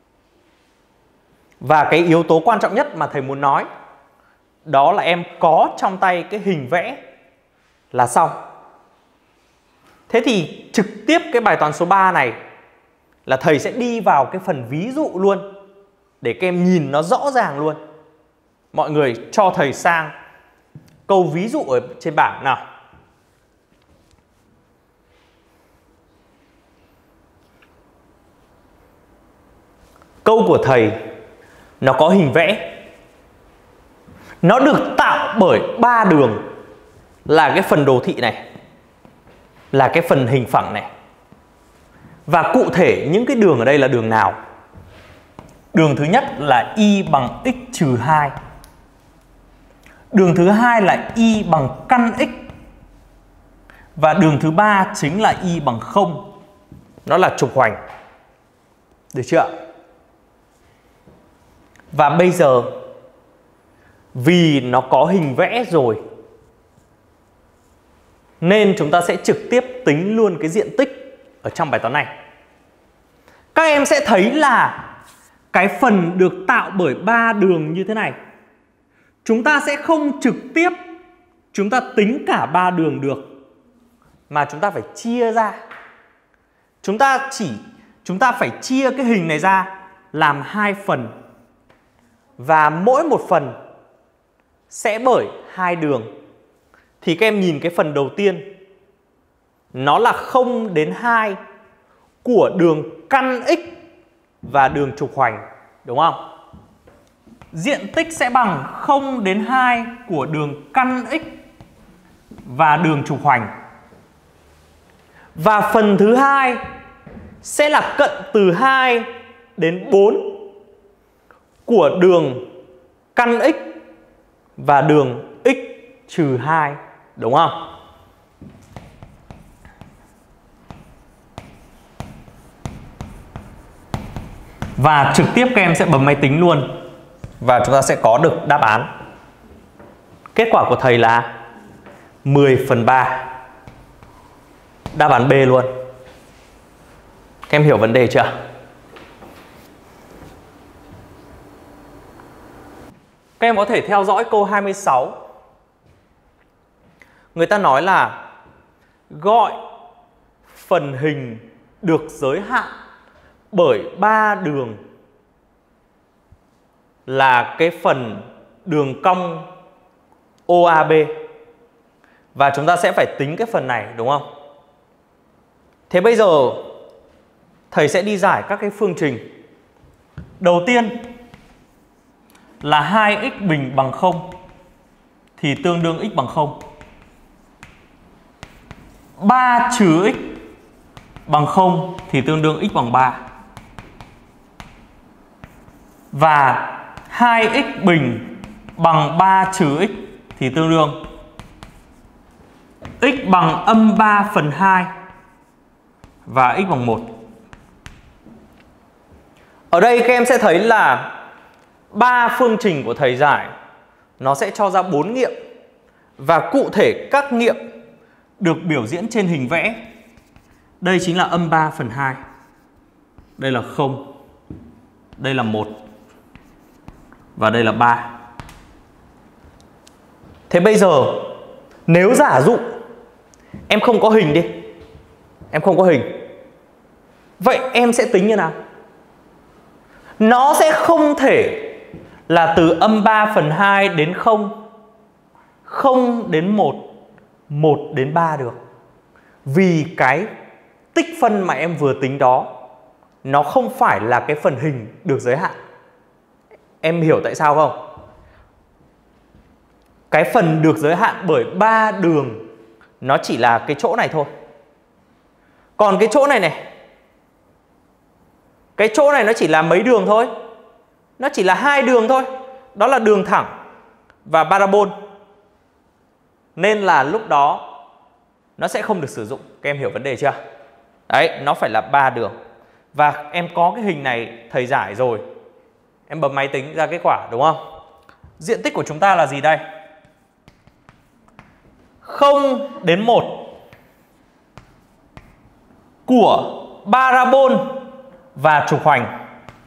Và cái yếu tố quan trọng nhất mà thầy muốn nói đó là em có trong tay cái hình vẽ là xong. Thế thì trực tiếp cái bài toán số 3 này là thầy sẽ đi vào cái phần ví dụ luôn, để các em nhìn nó rõ ràng luôn. Mọi người cho thầy sang câu ví dụ ở trên bảng nào. Câu của thầy nó có hình vẽ. Nó được tạo bởi 3 đường, là cái phần đồ thị này, là cái phần hình phẳng này. Và cụ thể những cái đường ở đây là đường nào? Đường thứ nhất là y bằng x trừ 2. Đường thứ hai là y bằng căn x. Và đường thứ ba chính là y bằng 0. Nó là trục hoành. Được chưa? Và bây giờ vì nó có hình vẽ rồi nên chúng ta sẽ trực tiếp tính luôn cái diện tích ở trong bài toán này. Các em sẽ thấy là cái phần được tạo bởi 3 đường như thế này, chúng ta sẽ không trực tiếp chúng ta tính cả 3 đường được, mà chúng ta phải chia ra. Chúng ta phải chia cái hình này ra làm 2 phần. Và mỗi một phần sẽ bởi 2 đường. Thì các em nhìn cái phần đầu tiên, nó là 0 đến 2 của đường căn x và đường trục hoành, đúng không? Diện tích sẽ bằng 0 đến 2 của đường căn x và đường trục hoành. Và phần thứ hai sẽ là cận từ 2 đến 4 của đường căn x và đường x trừ 2, đúng không? Và trực tiếp các em sẽ bấm máy tính luôn và chúng ta sẽ có được đáp án. Kết quả của thầy là 10/3. Đáp án B luôn. Các em hiểu vấn đề chưa? Các em có thể theo dõi câu 26. Người ta nói là gọi phần hình được giới hạn bởi 3 đường là cái phần đường cong OAB. Và chúng ta sẽ phải tính cái phần này, đúng không? Thế bây giờ thầy sẽ đi giải các cái phương trình. Đầu tiên là 2x bình bằng 0 thì tương đương x bằng 0. 3 trừ x bằng 0 thì tương đương x bằng 3. Và 2x bình bằng 3 trừ x thì tương đương x bằng âm 3/2 và x bằng 1. Ở đây các em sẽ thấy là 3 phương trình của thầy giải nó sẽ cho ra 4 nghiệm. Và cụ thể các nghiệm được biểu diễn trên hình vẽ. Đây chính là âm 3/2. Đây là 0. Đây là 1. Và đây là 3. Thế bây giờ nếu giả dụ em không có hình đi, em không có hình, vậy em sẽ tính như nào? Nó sẽ không thể là từ âm 3/2 đến 0, 0 đến 1, 1 đến 3 được. Vì cái tích phân mà em vừa tính đó nó không phải là cái phần hình được giới hạn. Em hiểu tại sao không? Cái phần được giới hạn bởi 3 đường nó chỉ là cái chỗ này thôi. Còn cái chỗ này này, cái chỗ này nó chỉ là mấy đường thôi. Nó chỉ là 2 đường thôi. Đó là đường thẳng và parabol. Nên là lúc đó nó sẽ không được sử dụng. Các em hiểu vấn đề chưa? Đấy, nó phải là 3 đường. Và em có cái hình này thầy giải rồi. Em bấm máy tính ra kết quả đúng không? Diện tích của chúng ta là gì đây? 0 đến 1 của parabol và trục hoành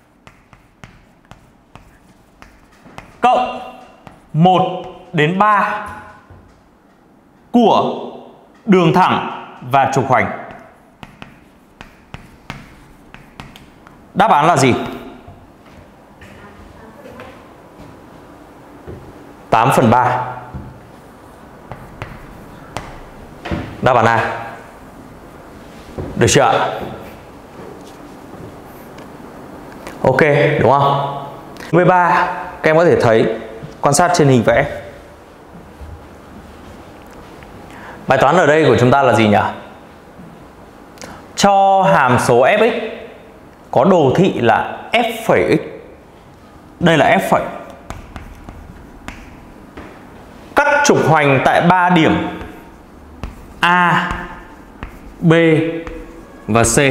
cộng 1 đến 3 của đường thẳng và trục hoành. Đáp án là gì? 8/3. Đáp án A. Được chưa ạ? Ok, đúng không? 13, các em có thể thấy, quan sát trên hình vẽ. Bài toán ở đây của chúng ta là gì nhỉ? Cho hàm số fx có đồ thị là f phẩy x. Đây là f phẩy. Cắt trục hoành tại 3 điểm A, B và C.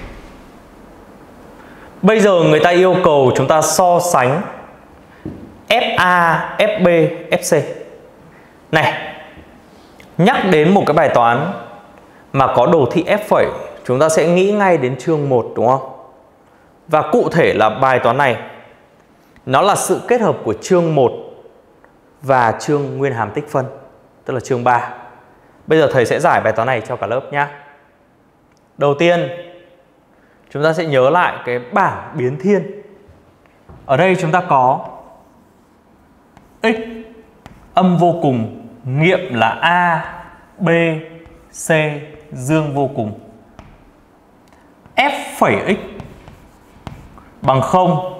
Bây giờ người ta yêu cầu chúng ta so sánh FA, FB, FC. Này, nhắc đến một cái bài toán mà có đồ thị f phẩy, chúng ta sẽ nghĩ ngay đến chương 1 đúng không? Và cụ thể là bài toán này nó là sự kết hợp của chương 1 và chương nguyên hàm tích phân, tức là chương 3. Bây giờ thầy sẽ giải bài toán này cho cả lớp nhé. Đầu tiên chúng ta sẽ nhớ lại cái bảng biến thiên. Ở đây chúng ta có x âm vô cùng, nghiệm là A, B, C dương vô cùng. F phẩy x bằng 0.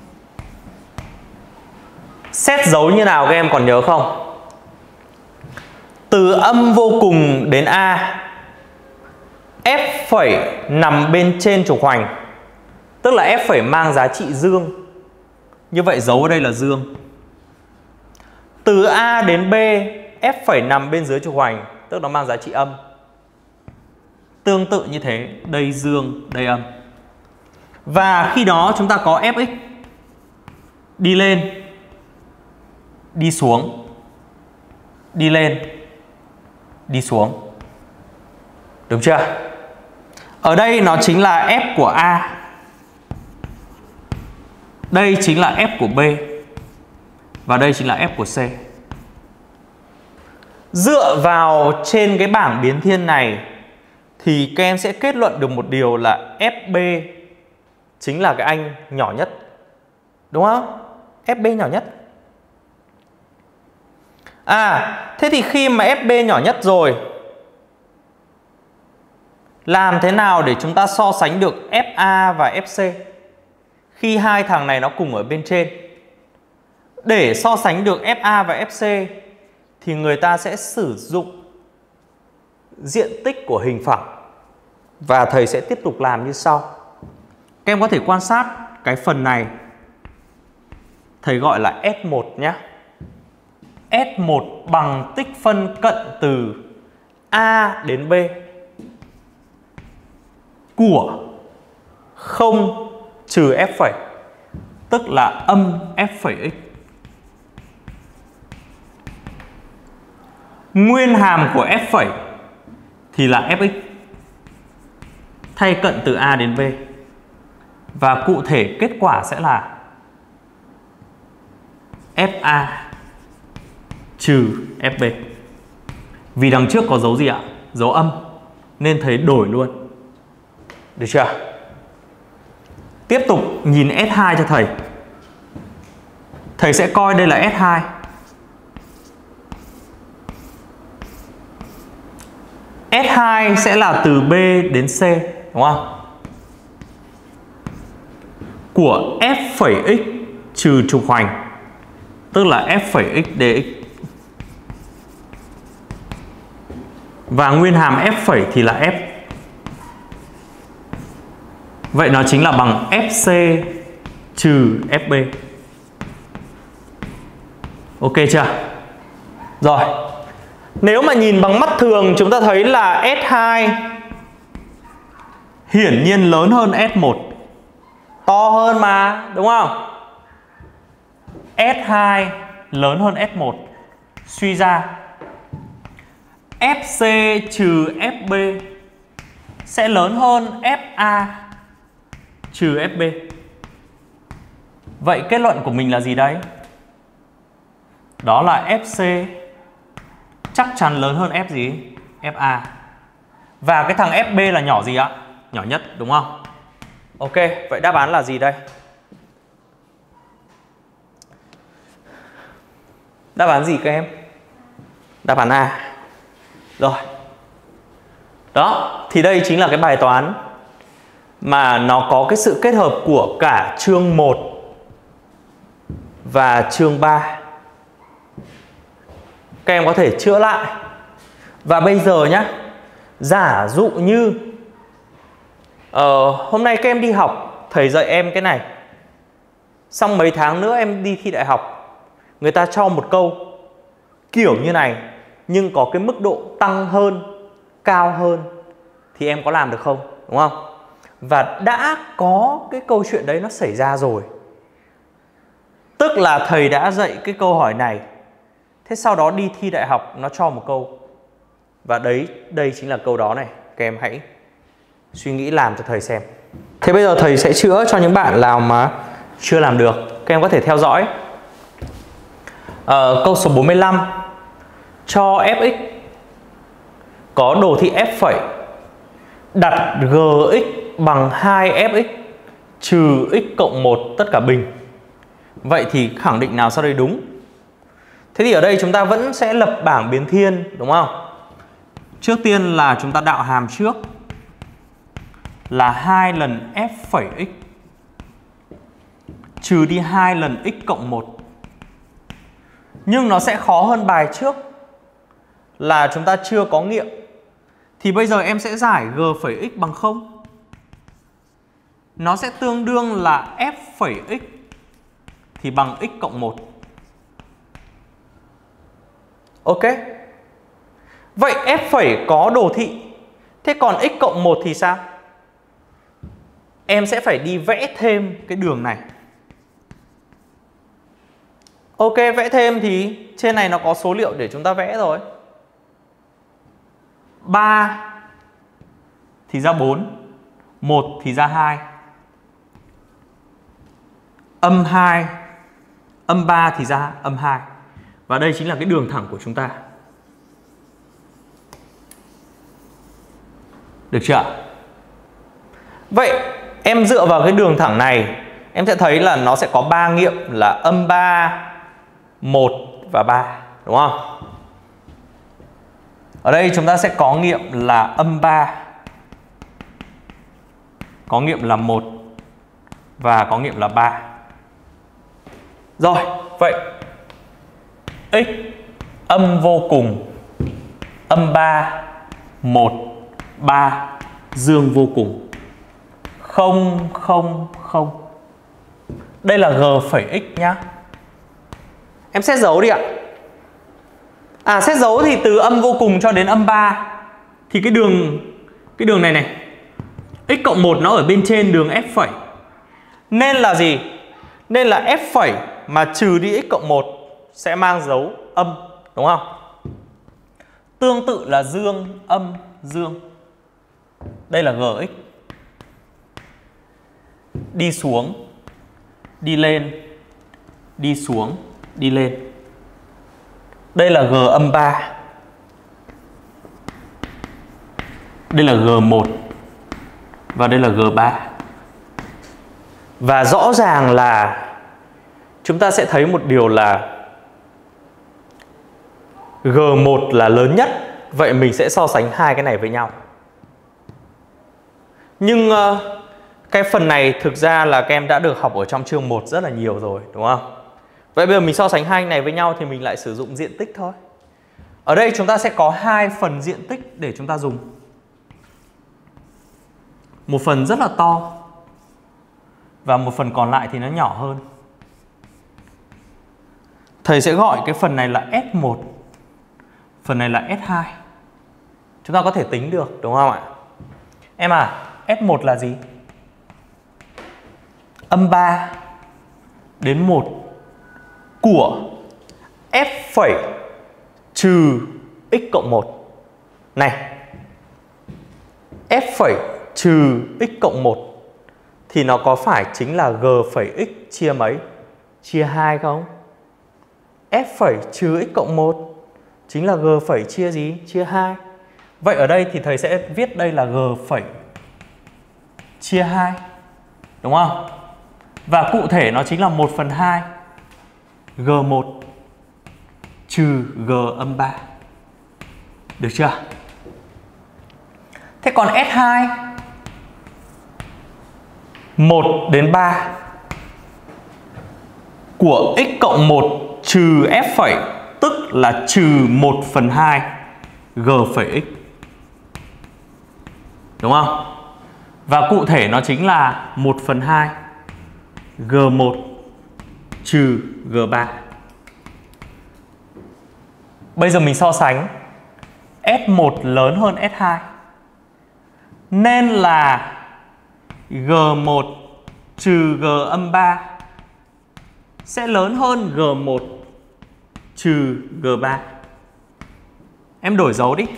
Xét dấu như nào các em còn nhớ không? Từ âm vô cùng đến A, F phẩy nằm bên trên trục hoành, tức là F phẩy mang giá trị dương. Như vậy dấu ở đây là dương. Từ A đến B, F phẩy nằm bên dưới trục hoành, tức nó mang giá trị âm. Tương tự như thế, đây dương, đây âm. Và khi đó chúng ta có Fx đi lên, đi xuống, đi lên, đi xuống. Đúng chưa? Ở đây nó chính là F của A. Đây chính là F của B. Và đây chính là F của C. Dựa vào trên cái bảng biến thiên này thì các em sẽ kết luận được một điều là FB chính là cái anh nhỏ nhất. Đúng không? FB nhỏ nhất. Thế thì khi mà FB nhỏ nhất rồi, làm thế nào để chúng ta so sánh được FA và FC khi hai thằng này nó cùng ở bên trên? Để so sánh được FA và FC thì người ta sẽ sử dụng diện tích của hình phẳng. Và thầy sẽ tiếp tục làm như sau. Các em có thể quan sát cái phần này, thầy gọi là S1 nhé. S1 bằng tích phân cận từ A đến B của 0 trừ F phẩy. tức là âm f phẩy x. Nguyên hàm của f phẩy thì là fx, thay cận từ A đến B. Và cụ thể kết quả sẽ là FA trừ FB. Vì đằng trước có dấu gì ạ? Dấu âm, nên thầy đổi luôn. Được chưa? Tiếp tục nhìn S2 cho thầy. Thầy sẽ coi đây là S2. S2 sẽ là từ B đến C, đúng không? Của f phẩy x trừ trục hoành, tức là f phẩy x dx. Và nguyên hàm f phẩy thì là f. Vậy nó chính là bằng fc trừ fb. Ok chưa? Rồi. Nếu mà nhìn bằng mắt thường chúng ta thấy là S2 hiển nhiên lớn hơn S1. To hơn mà, đúng không? S2 lớn hơn S1. Suy ra FC trừ FB sẽ lớn hơn FA trừ FB. Vậy kết luận của mình là gì đấy? Đó là FC chắc chắn lớn hơn F gì? FA. Và cái thằng FB là nhỏ gì ạ? Nhỏ nhất, đúng không? Ok, vậy đáp án là gì đây? Đáp án gì các em? Đáp án A. Rồi. Đó, thì đây chính là cái bài toán mà nó có cái sự kết hợp của cả chương 1 và chương 3. Các em có thể chữa lại. Và bây giờ nhá, giả dụ như hôm nay các em đi học, thầy dạy em cái này, xong mấy tháng nữa em đi thi đại học, người ta cho một câu kiểu như này nhưng có cái mức độ tăng hơn, cao hơn, thì em có làm được không? Đúng không? Và đã có cái câu chuyện đấy nó xảy ra rồi, tức là thầy đã dạy cái câu hỏi này, thế sau đó đi thi đại học nó cho một câu, và đây chính là câu đó này. Các em hãy suy nghĩ làm cho thầy xem. Thế bây giờ thầy sẽ chữa cho những bạn nào mà chưa làm được. Các em có thể theo dõi. Câu số 45. Cho fx có đồ thị f phẩy, đặt gx bằng 2fx trừ x cộng 1 tất cả bình. Vậy thì khẳng định nào sau đây đúng? Thế thì ở đây chúng ta vẫn sẽ lập bảng biến thiên, đúng không? Trước tiên là chúng ta đạo hàm trước là 2 lần f phẩy x trừ đi 2 lần x cộng 1. Nhưng nó sẽ khó hơn bài trước là chúng ta chưa có nghiệm. Thì bây giờ em sẽ giải g phẩy x bằng 0. Nó sẽ tương đương là f phẩy x thì bằng x cộng 1. Ok. Vậy f phẩy có đồ thị. Thế còn x cộng 1 thì sao? Em sẽ phải đi vẽ thêm cái đường này. Ok, vẽ thêm thì trên này nó có số liệu để chúng ta vẽ rồi. 3 thì ra 4, 1 thì ra 2. Âm 2, âm 3 thì ra âm 2. Và đây chính là cái đường thẳng của chúng ta. Được chưa? Vậy em dựa vào cái đường thẳng này, em sẽ thấy là nó sẽ có 3 nghiệm là âm 3, 1 và 3, đúng không? Ở đây chúng ta sẽ có nghiệm là âm 3, có nghiệm là 1 và có nghiệm là 3. Rồi, vậy x âm vô cùng, âm 3, 1, 3, dương vô cùng, 0, 0, 0. Đây là g phẩy x nhá. Em xét dấu đi ạ. Xét dấu thì từ âm vô cùng cho đến âm 3 thì cái đường này này, x cộng 1 nó ở bên trên đường f phẩy. Nên là gì? Nên là f phẩy mà trừ đi x cộng 1 sẽ mang dấu âm, đúng không? Tương tự là dương, âm, dương. Đây là gx. Đi xuống, đi lên, đi xuống, đi lên. Đây là g âm 3. Đây là G1 và đây là G3. Và rõ ràng là chúng ta sẽ thấy một điều là G1 là lớn nhất. Vậy mình sẽ so sánh hai cái này với nhau. Nhưng cái phần này thực ra là các em đã được học ở trong chương 1 rất là nhiều rồi, đúng không? Vậy bây giờ mình so sánh hai này với nhau thì mình lại sử dụng diện tích thôi. Ở đây chúng ta sẽ có hai phần diện tích để chúng ta dùng. Một phần rất là to và một phần còn lại thì nó nhỏ hơn. Thầy sẽ gọi cái phần này là S1, phần này là S2. Chúng ta có thể tính được, đúng không ạ? Em à, S1 là gì? Âm 3 đến 1 của F phẩy trừ x cộng 1. Này, F phẩy trừ x cộng 1 thì nó có phải chính là g phẩy x chia mấy? Chia 2 không? F phẩy trừ x cộng 1 chính là g phẩy chia gì? Chia 2. Vậy ở đây thì thầy sẽ viết đây là g phẩy chia 2. Đúng không? Và cụ thể nó chính là 1/2 G1 trừ G âm 3. Được chưa? Thế còn S2 1 đến 3 của x cộng 1 trừ F phẩy, tức là trừ 1/2 G phẩy x. Đúng không? Và cụ thể nó chính là 1/2 G1 trừ G3. Bây giờ mình so sánh S1 lớn hơn S2. Nên là G1 trừ G âm 3 sẽ lớn hơn G1 trừ G3. Em đổi dấu đi.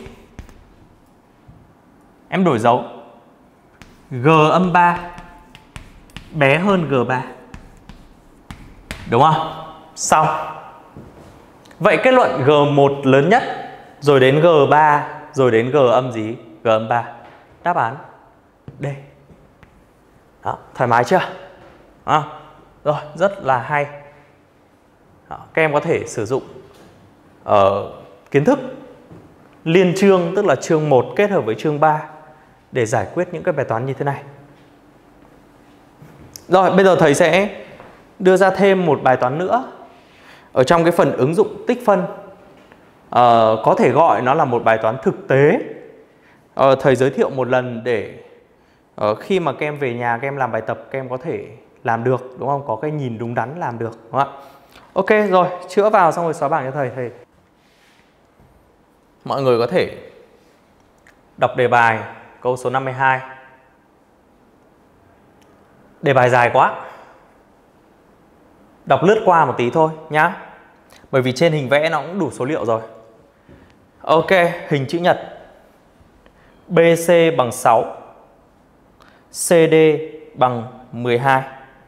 Em đổi dấu. G âm 3 bé hơn G3. Đúng không? Xong. Vậy kết luận G1 lớn nhất, rồi đến G3, rồi đến G âm gì? G âm 3. Đáp án D. Đó, thoải mái chưa? À, rồi, rất là hay. Đó, các em có thể sử dụng kiến thức liên chương, tức là chương 1 kết hợp với chương 3 để giải quyết những cái bài toán như thế này. Rồi, bây giờ thầy sẽ đưa ra thêm một bài toán nữa ở trong cái phần ứng dụng tích phân. Có thể gọi nó là một bài toán thực tế. Thầy giới thiệu một lần để khi mà các em về nhà các em làm bài tập các em có thể làm được, đúng không? Có cái nhìn đúng đắn làm được, đúng không ạ? Ok rồi, chữa vào xong rồi xóa bảng cho thầy. Mọi người có thể đọc đề bài câu số 52. Đề bài dài quá, đọc lướt qua một tí thôi nhá. Bởi vì trên hình vẽ nó cũng đủ số liệu rồi. Ok, hình chữ nhật. BC bằng 6, CD bằng 12,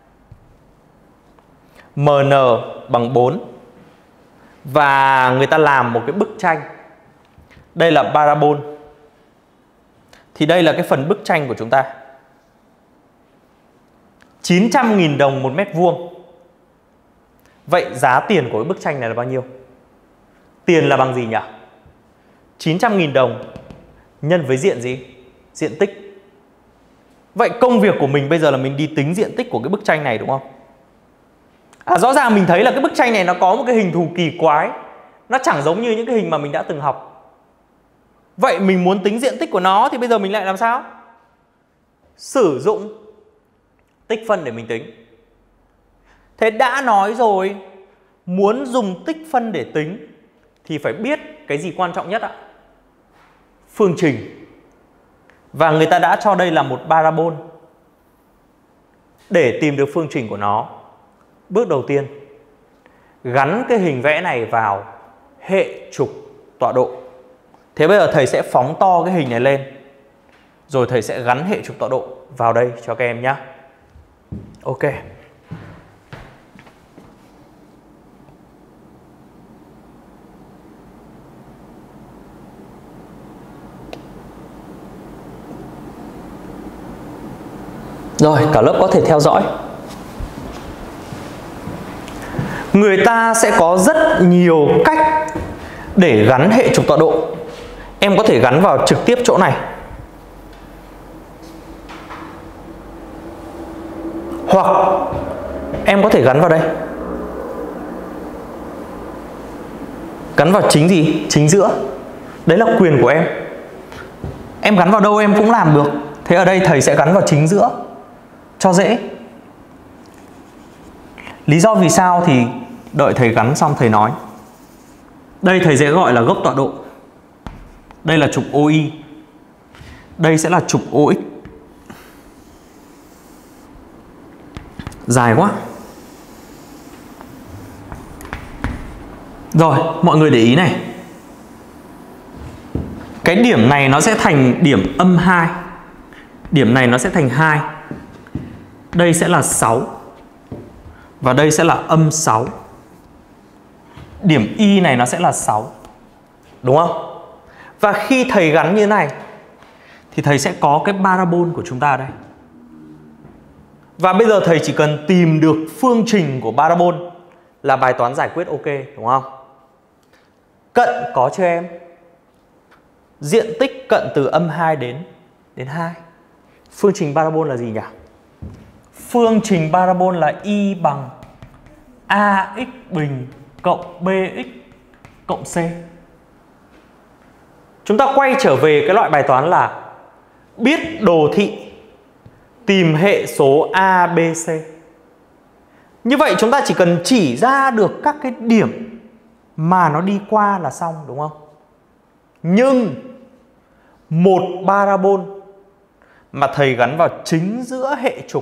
MN bằng 4. Và người ta làm một cái bức tranh. Đây là parabol. Thì đây là cái phần bức tranh của chúng ta. 900.000 đồng 1 mét vuông. Vậy giá tiền của cái bức tranh này là bao nhiêu? Tiền là bằng gì nhỉ? 900.000 đồng nhân với diện gì? Diện tích. Vậy công việc của mình bây giờ là mình đi tính diện tích của cái bức tranh này, đúng không? Rõ ràng mình thấy là cái bức tranh này nó có một cái hình thù kỳ quái. Nó chẳng giống như những cái hình mà mình đã từng học. Vậy mình muốn tính diện tích của nó thì bây giờ mình lại làm sao? Sử dụng tích phân để mình tính. Thế đã nói rồi, muốn dùng tích phân để tính thì phải biết cái gì quan trọng nhất ạ? Phương trình. Và người ta đã cho đây là một parabol. Để tìm được phương trình của nó Bước đầu tiên, gắn cái hình vẽ này vào hệ trục tọa độ. Thế bây giờ thầy sẽ phóng to cái hình này lên, rồi thầy sẽ gắn hệ trục tọa độ vào đây cho các em nhé. Ok. Rồi, cả lớp có thể theo dõi. Người ta sẽ có rất nhiều cách để gắn hệ trục tọa độ. Em có thể gắn vào trực tiếp chỗ này, hoặc em có thể gắn vào đây. Gắn vào chính gì? Chính giữa. Đấy là quyền của em. Em gắn vào đâu em cũng làm được. Thế ở đây thầy sẽ gắn vào chính giữa cho dễ. Lý do vì sao thì đợi thầy gắn xong thầy nói. Đây thầy sẽ gọi là gốc tọa độ. Đây là trục OY. Đây sẽ là trục OX. Dài quá. Rồi, mọi người để ý này. Cái điểm này nó sẽ thành điểm âm 2. Điểm này nó sẽ thành 2. Đây sẽ là 6. Và đây sẽ là âm 6. Điểm Y này nó sẽ là 6. Đúng không? Và khi thầy gắn như thế này thì thầy sẽ có cái parabol của chúng ta đây. Và bây giờ thầy chỉ cần tìm được phương trình của parabol là bài toán giải quyết ok, đúng không? Cận có chưa em? Diện tích cận từ âm 2 đến 2. Phương trình parabol là gì nhỉ? Phương trình parabol là Y bằng AX bình cộng BX cộng C. Chúng ta quay trở về cái loại bài toán là biết đồ thị, tìm hệ số A, B, C. Như vậy chúng ta chỉ cần chỉ ra được các cái điểm mà nó đi qua là xong, đúng không? Nhưng một parabol mà thầy gắn vào chính giữa hệ trục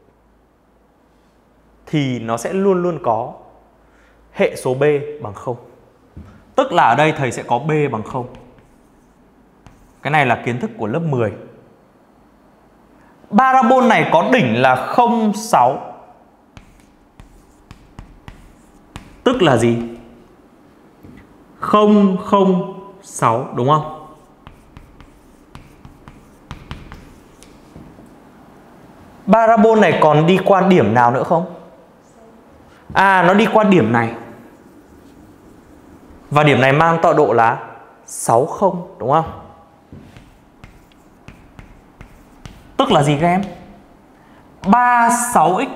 thì nó sẽ luôn luôn có hệ số B bằng 0. Tức là ở đây thầy sẽ có B bằng 0. Cái này là kiến thức của lớp 10. Parabol này có đỉnh là 0,6. Tức là gì? 0,06, đúng không? Parabol này còn đi qua điểm nào nữa không? À, nó đi qua điểm này. Và điểm này mang tọa độ là 60, đúng không? Tức là gì các em? 36x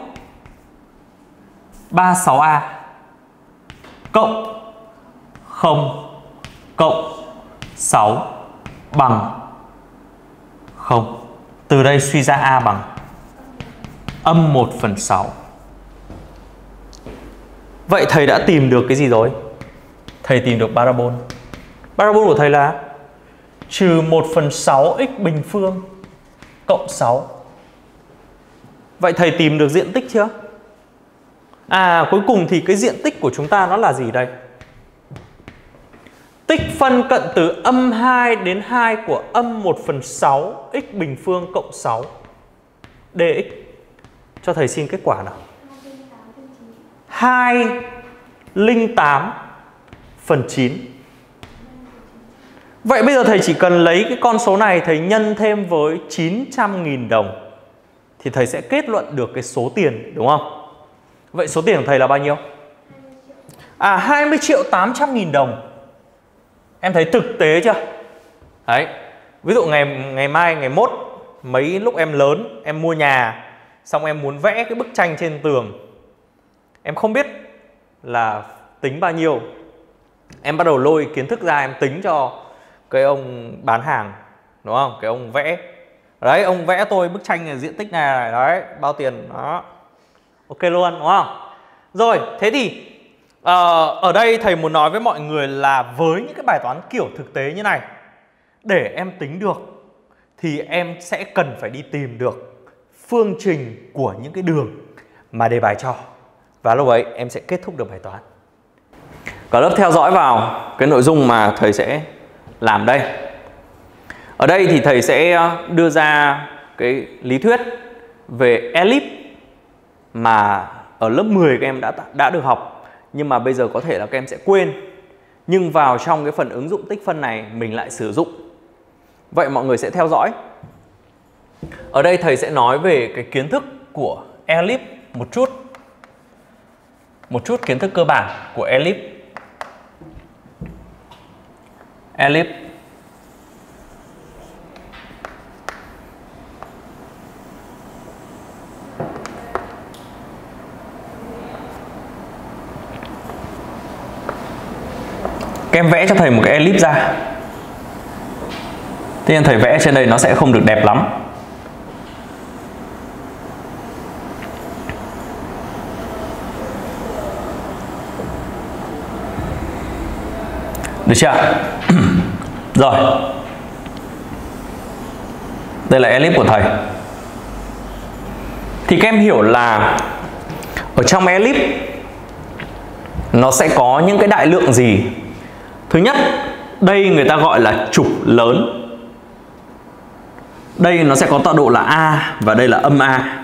36a cộng 0 cộng 6 bằng 0. Từ đây suy ra a bằng âm 1/6. Vậy thầy đã tìm được cái gì rồi? Thầy tìm được parabol. Parabol của thầy là trừ 1/6 x bình phương cộng 6. Vậy thầy tìm được diện tích chưa? À, cuối cùng thì cái diện tích của chúng ta nó là gì đây? Tích phân cận từ âm 2 đến 2 của âm 1/6 x bình phương cộng 6 dx. Cho thầy xin kết quả nào. 208/9. Vậy bây giờ thầy chỉ cần lấy cái con số này thầy nhân thêm với 900.000 đồng thì thầy sẽ kết luận được cái số tiền, đúng không? Vậy số tiền của thầy là bao nhiêu? 20.800.000 đồng. Em thấy thực tế chưa? Đấy. Ví dụ ngày mai, ngày mốt, mấy lúc em lớn, em mua nhà, xong em muốn vẽ cái bức tranh trên tường, em không biết là tính bao nhiêu. Em bắt đầu lôi kiến thức ra em tính cho cái ông bán hàng, đúng không? Cái ông vẽ. Đấy, ông vẽ tôi bức tranh này, diện tích này, đấy, bao tiền đó. Ok luôn, đúng không? Rồi, thế thì ở đây thầy muốn nói với mọi người là với những cái bài toán kiểu thực tế như này, để em tính được thì em sẽ cần phải đi tìm được phương trình của những cái đường mà đề bài cho. Và lúc ấy em sẽ kết thúc được bài toán. Cả lớp theo dõi vào cái nội dung mà thầy sẽ làm đây. Ở đây thì thầy sẽ đưa ra cái lý thuyết về elip mà ở lớp 10 các em đã được học, nhưng mà bây giờ có thể là các em sẽ quên. Nhưng vào trong cái phần ứng dụng tích phân này mình lại sử dụng. Vậy mọi người sẽ theo dõi. Ở đây thầy sẽ nói về cái kiến thức của elip một chút kiến thức cơ bản của elip. Elip các em vẽ cho thầy một cái elip ra. Thế nên thầy vẽ trên đây nó sẽ không được đẹp lắm. Được chưa? Rồi. Đây là elip của thầy. Thì các em hiểu là ở trong elip nó sẽ có những cái đại lượng gì? Thứ nhất, đây người ta gọi là trục lớn. Đây nó sẽ có tọa độ là A và đây là âm A.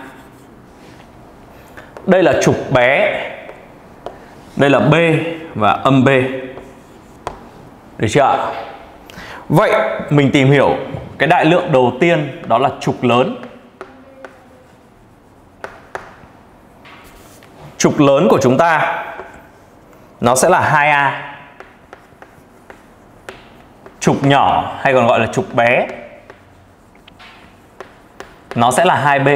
Đây là trục bé. Đây là B và âm B. Được chưa? Vậy mình tìm hiểu cái đại lượng đầu tiên, đó là trục lớn. Trục lớn của chúng ta nó sẽ là 2A. Trục nhỏ hay còn gọi là trục bé nó sẽ là 2B.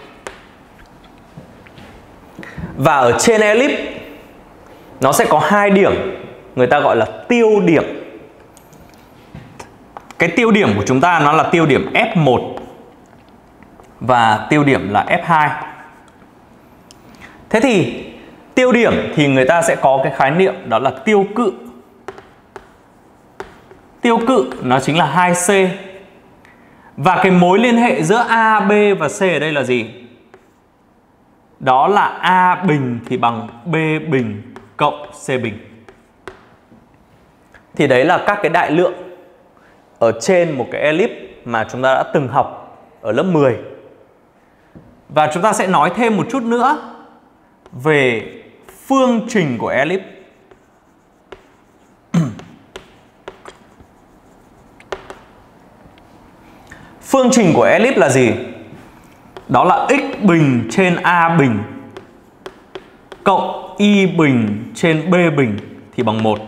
Và ở trên elip nó sẽ có 2 điểm, người ta gọi là tiêu điểm. Cái tiêu điểm của chúng ta nó là tiêu điểm F1 và tiêu điểm là F2. Thế thì tiêu điểm thì người ta sẽ có cái khái niệm đó là tiêu cự. Tiêu cự nó chính là 2C. Và cái mối liên hệ giữa A, B và C ở đây là gì? Đó là A bình thì bằng B bình cộng C bình. Thì đấy là các cái đại lượng ở trên một cái elip mà chúng ta đã từng học ở lớp 10. Và chúng ta sẽ nói thêm một chút nữa về phương trình của elip. Phương trình của elip là gì? Đó là x bình trên A bình cộng y bình trên B bình thì bằng 1.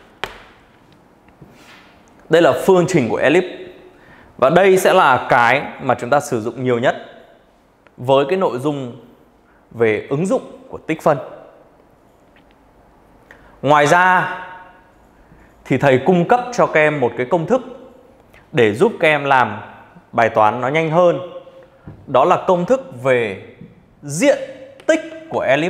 Đây là phương trình của elip. Và đây sẽ là cái mà chúng ta sử dụng nhiều nhất với cái nội dung về ứng dụng của tích phân. Ngoài ra thì thầy cung cấp cho các em một cái công thức để giúp các em làm bài toán nó nhanh hơn. Đó là công thức về diện tích của elip.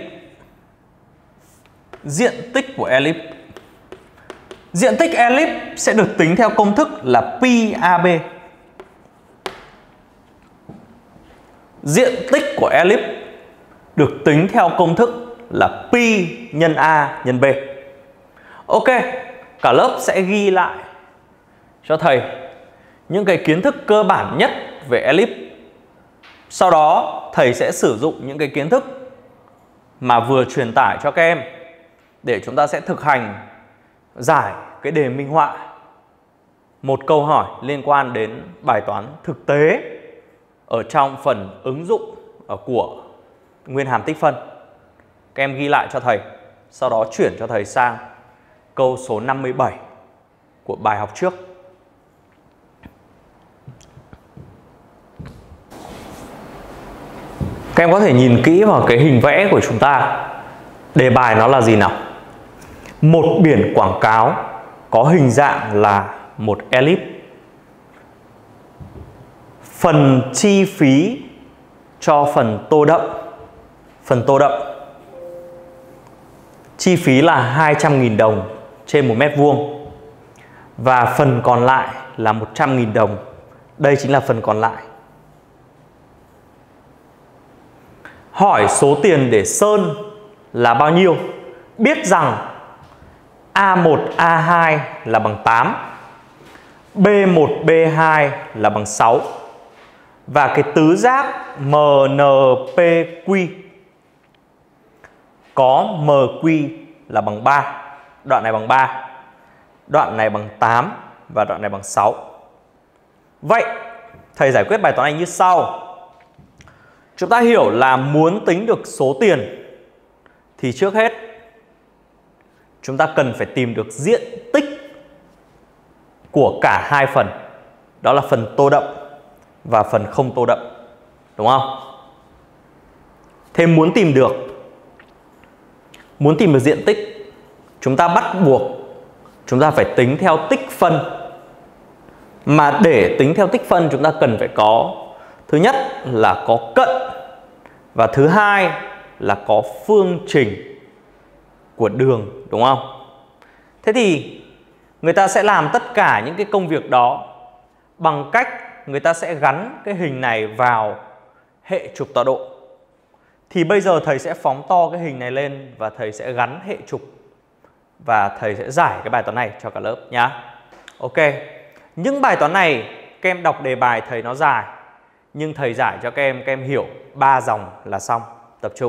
Diện tích của elip. Diện tích elip sẽ được tính theo công thức là pi AB. Diện tích của elip được tính theo công thức là pi nhân A nhân B. Ok, cả lớp sẽ ghi lại cho thầy những cái kiến thức cơ bản nhất về elip. Sau đó thầy sẽ sử dụng những cái kiến thức mà vừa truyền tải cho các em để chúng ta sẽ thực hành giải cái đề minh họa, một câu hỏi liên quan đến bài toán thực tế ở trong phần ứng dụng của nguyên hàm tích phân. Các em ghi lại cho thầy, sau đó chuyển cho thầy sang câu số 57 của bài học trước. Các em có thể nhìn kỹ vào cái hình vẽ của chúng ta. Đề bài nó là gì nào? Một biển quảng cáo có hình dạng là một elip. Phần chi phí cho phần tô đậm. Phần tô đậm chi phí là 200.000 đồng trên 1 mét vuông. Và phần còn lại là 100.000 đồng. Đây chính là phần còn lại. Hỏi số tiền để sơn là bao nhiêu? Biết rằng A1, A2 là bằng 8, B1, B2 là bằng 6. Và cái tứ giác MNPQ có MQ là bằng 3. Đoạn này bằng 3, đoạn này bằng 8 và đoạn này bằng 6. Vậy thầy giải quyết bài toán này như sau. Chúng ta hiểu là muốn tính được số tiền thì trước hết chúng ta cần phải tìm được diện tích của cả hai phần. Đó là phần tô đậm và phần không tô đậm. Đúng không? Thế muốn tìm được diện tích, chúng ta bắt buộc chúng ta phải tính theo tích phân. Mà để tính theo tích phân chúng ta cần phải có, thứ nhất là có cận, và thứ hai là có phương trình của đường, đúng không? Thế thì người ta sẽ làm tất cả những cái công việc đó bằng cách người ta sẽ gắn cái hình này vào hệ trục tọa độ. Thì bây giờ thầy sẽ phóng to cái hình này lên và thầy sẽ gắn hệ trục và thầy sẽ giải cái bài toán này cho cả lớp nhá. Ok. Những bài toán này các em đọc đề bài thầy nó dài, nhưng thầy giải cho các em hiểu 3 dòng là xong. Tập trung.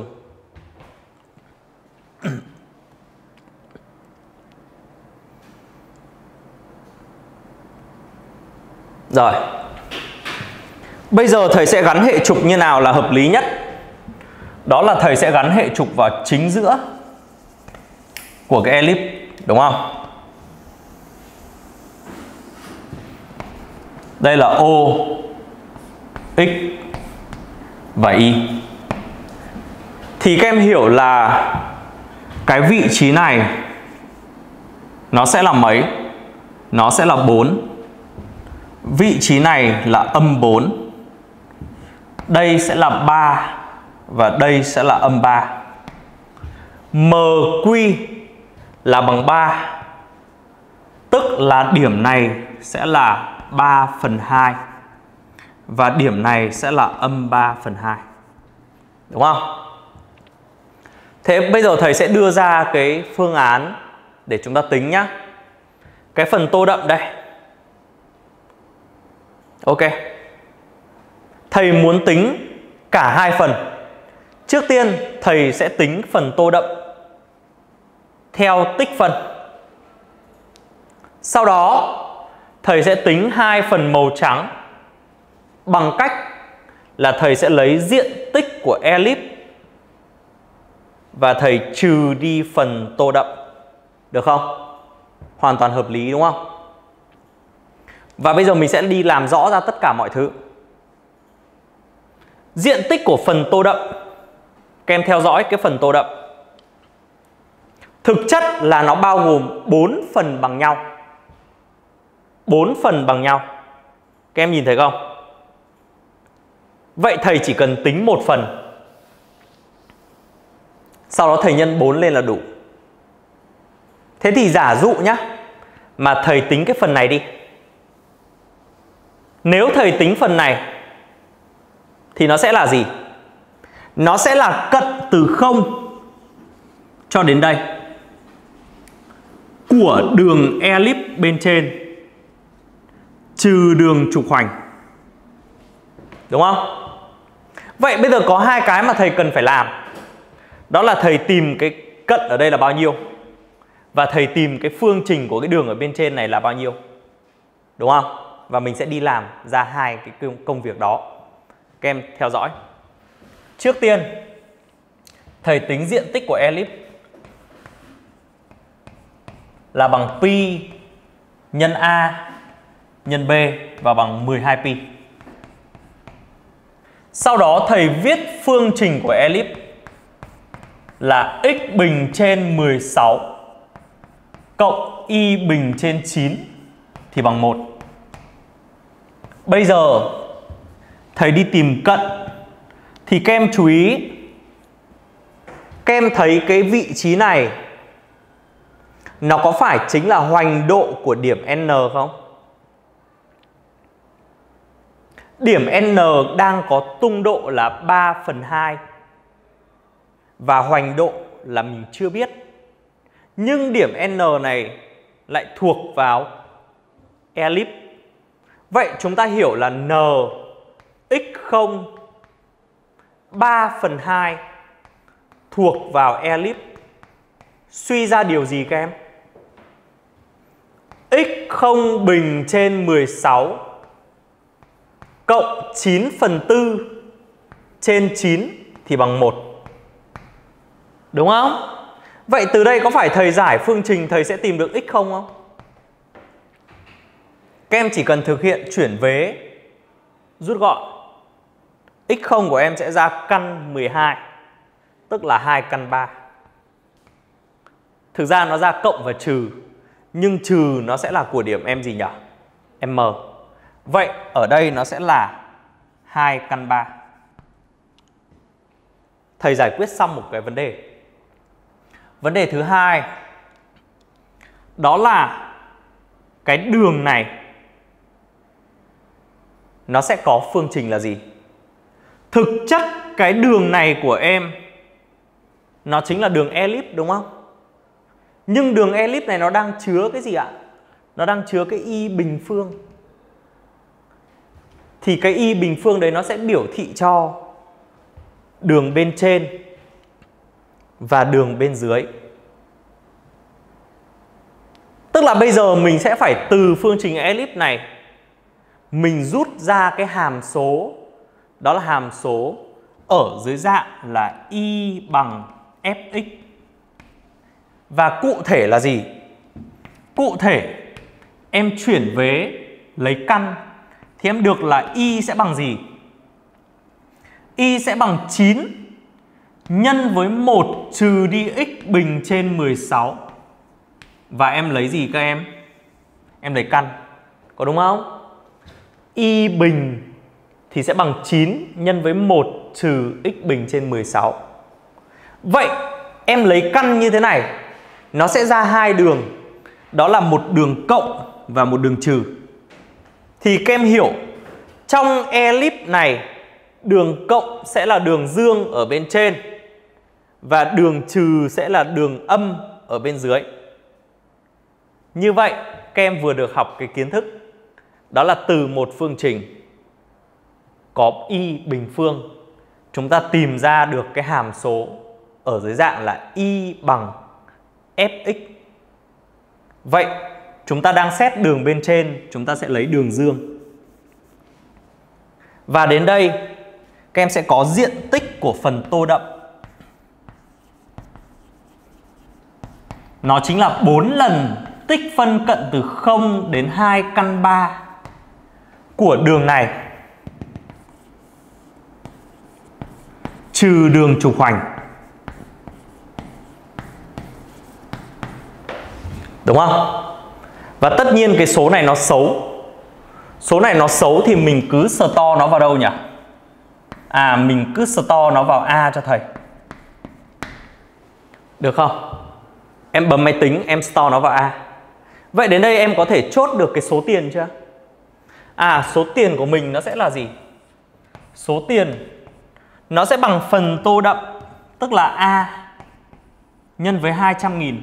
Rồi. Bây giờ thầy sẽ gắn hệ trục như nào là hợp lý nhất? Đó là thầy sẽ gắn hệ trục vào chính giữa của cái elip, đúng không? Đây là O, X và Y. Thì các em hiểu là cái vị trí này nó sẽ là mấy? Nó sẽ là 4. Vị trí này là âm 4. Đây sẽ là 3 và đây sẽ là âm 3. MQ là bằng 3, tức là điểm này sẽ là 3/2 và điểm này sẽ là âm 3/2. Đúng không? Thế bây giờ thầy sẽ đưa ra cái phương án để chúng ta tính nhá. Cái phần tô đậm đây. Ok. Thầy muốn tính cả hai phần. Trước tiên thầy sẽ tính phần tô đậm theo tích phân. Sau đó thầy sẽ tính hai phần màu trắng bằng cách là thầy sẽ lấy diện tích của elip và thầy trừ đi phần tô đậm. Được không? Hoàn toàn hợp lý đúng không? Và bây giờ mình sẽ đi làm rõ ra tất cả mọi thứ. Diện tích của phần tô đậm, các em theo dõi cái phần tô đậm. Thực chất là nó bao gồm 4 phần bằng nhau. 4 phần bằng nhau. Các em nhìn thấy không? Vậy thầy chỉ cần tính một phần, sau đó thầy nhân 4 lên là đủ. Thế thì giả dụ nhá, mà thầy tính cái phần này đi. Nếu thầy tính phần này thì nó sẽ là gì? Nó sẽ là cận từ 0 cho đến đây của đường elip bên trên trừ đường trục hoành. Đúng không? Vậy bây giờ có hai cái mà thầy cần phải làm. Đó là thầy tìm cái cận ở đây là bao nhiêu, và thầy tìm cái phương trình của cái đường ở bên trên này là bao nhiêu. Đúng không? Và mình sẽ đi làm ra hai cái công việc đó. Các em theo dõi. Trước tiên thầy tính diện tích của elip là bằng pi nhân A nhân B và bằng 12pi. Sau đó thầy viết phương trình của elip là x bình trên 16 cộng y bình trên 9 thì bằng 1. Bây giờ thầy đi tìm cận. Thì các em chú ý, các em thấy cái vị trí này nó có phải chính là hoành độ của điểm N không? Điểm N đang có tung độ là 3/2 và hoành độ là mình chưa biết. Nhưng điểm n này lại thuộc vào elip. Vậy chúng ta hiểu là n x0 3/2 thuộc vào elip. Suy ra điều gì các em? x0 bình trên 16 cộng 9/4 trên 9 thì bằng 1. Đúng không? Vậy từ đây có phải thầy giải phương trình thầy sẽ tìm được x0 không? Các em chỉ cần thực hiện chuyển vế rút gọn. x0 của em sẽ ra căn 12, tức là 2 căn 3. Thực ra nó ra cộng và trừ, nhưng trừ nó sẽ là của điểm em gì nhỉ? M. Vậy ở đây nó sẽ là 2 căn 3. Thầy giải quyết xong một cái vấn đề. Vấn đề thứ hai đó là cái đường này nó sẽ có phương trình là gì? Thực chất cái đường này của em nó chính là đường elip đúng không? Nhưng đường elip này nó đang chứa cái gì ạ? Nó đang chứa cái y bình phương. Thì cái y bình phương đấy nó sẽ biểu thị cho đường bên trên và đường bên dưới. Tức là bây giờ mình sẽ phải từ phương trình elip này mình rút ra cái hàm số, đó là hàm số ở dưới dạng là y bằng fx. Và cụ thể là gì? Cụ thể em chuyển vế lấy căn thì em được là y sẽ bằng gì? Y sẽ bằng 9 nhân với 1 trừ đi x bình trên 16. Và em lấy gì các em? Em lấy căn. Có đúng không? Y bình thì sẽ bằng 9 nhân với 1 trừ x bình trên 16. Vậy em lấy căn như thế này, nó sẽ ra hai đường. Đó là một đường cộng và một đường trừ. Thì các em hiểu, trong elip này đường cộng sẽ là đường dương ở bên trên và đường trừ sẽ là đường âm ở bên dưới. Như vậy các em vừa được học cái kiến thức, đó là từ một phương trình có y bình phương, chúng ta tìm ra được cái hàm số ở dưới dạng là y bằng fx. Vậy chúng ta đang xét đường bên trên, chúng ta sẽ lấy đường dương. Và đến đây các em sẽ có diện tích của phần tô đậm. Nó chính là 4 lần tích phân cận từ 0 đến 2 căn 3 của đường này trừ đường trục hoành. Đúng không? Và tất nhiên cái số này nó xấu. Số này nó xấu thì mình cứ store nó vào đâu nhỉ? Mình cứ store nó vào A cho thầy. Được không? Em bấm máy tính, em store nó vào A. Vậy đến đây em có thể chốt được cái số tiền chưa? Số tiền của mình nó sẽ là gì? Số tiền nó sẽ bằng phần tô đậm, tức là A nhân với 200.000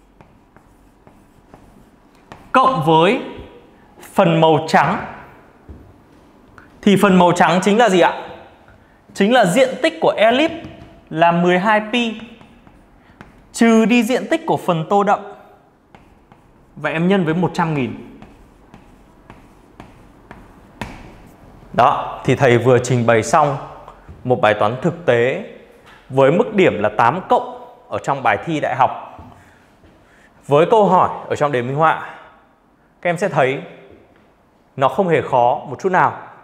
cộng với phần màu trắng. Thì phần màu trắng chính là gì ạ? Chính là diện tích của elip là 12pi trừ đi diện tích của phần tô đậm. Vậy em nhân với 100.000. Đó, thì thầy vừa trình bày xong một bài toán thực tế với mức điểm là 8 cộng ở trong bài thi đại học. Với câu hỏi ở trong đề minh họa, các em sẽ thấy nó không hề khó một chút nào.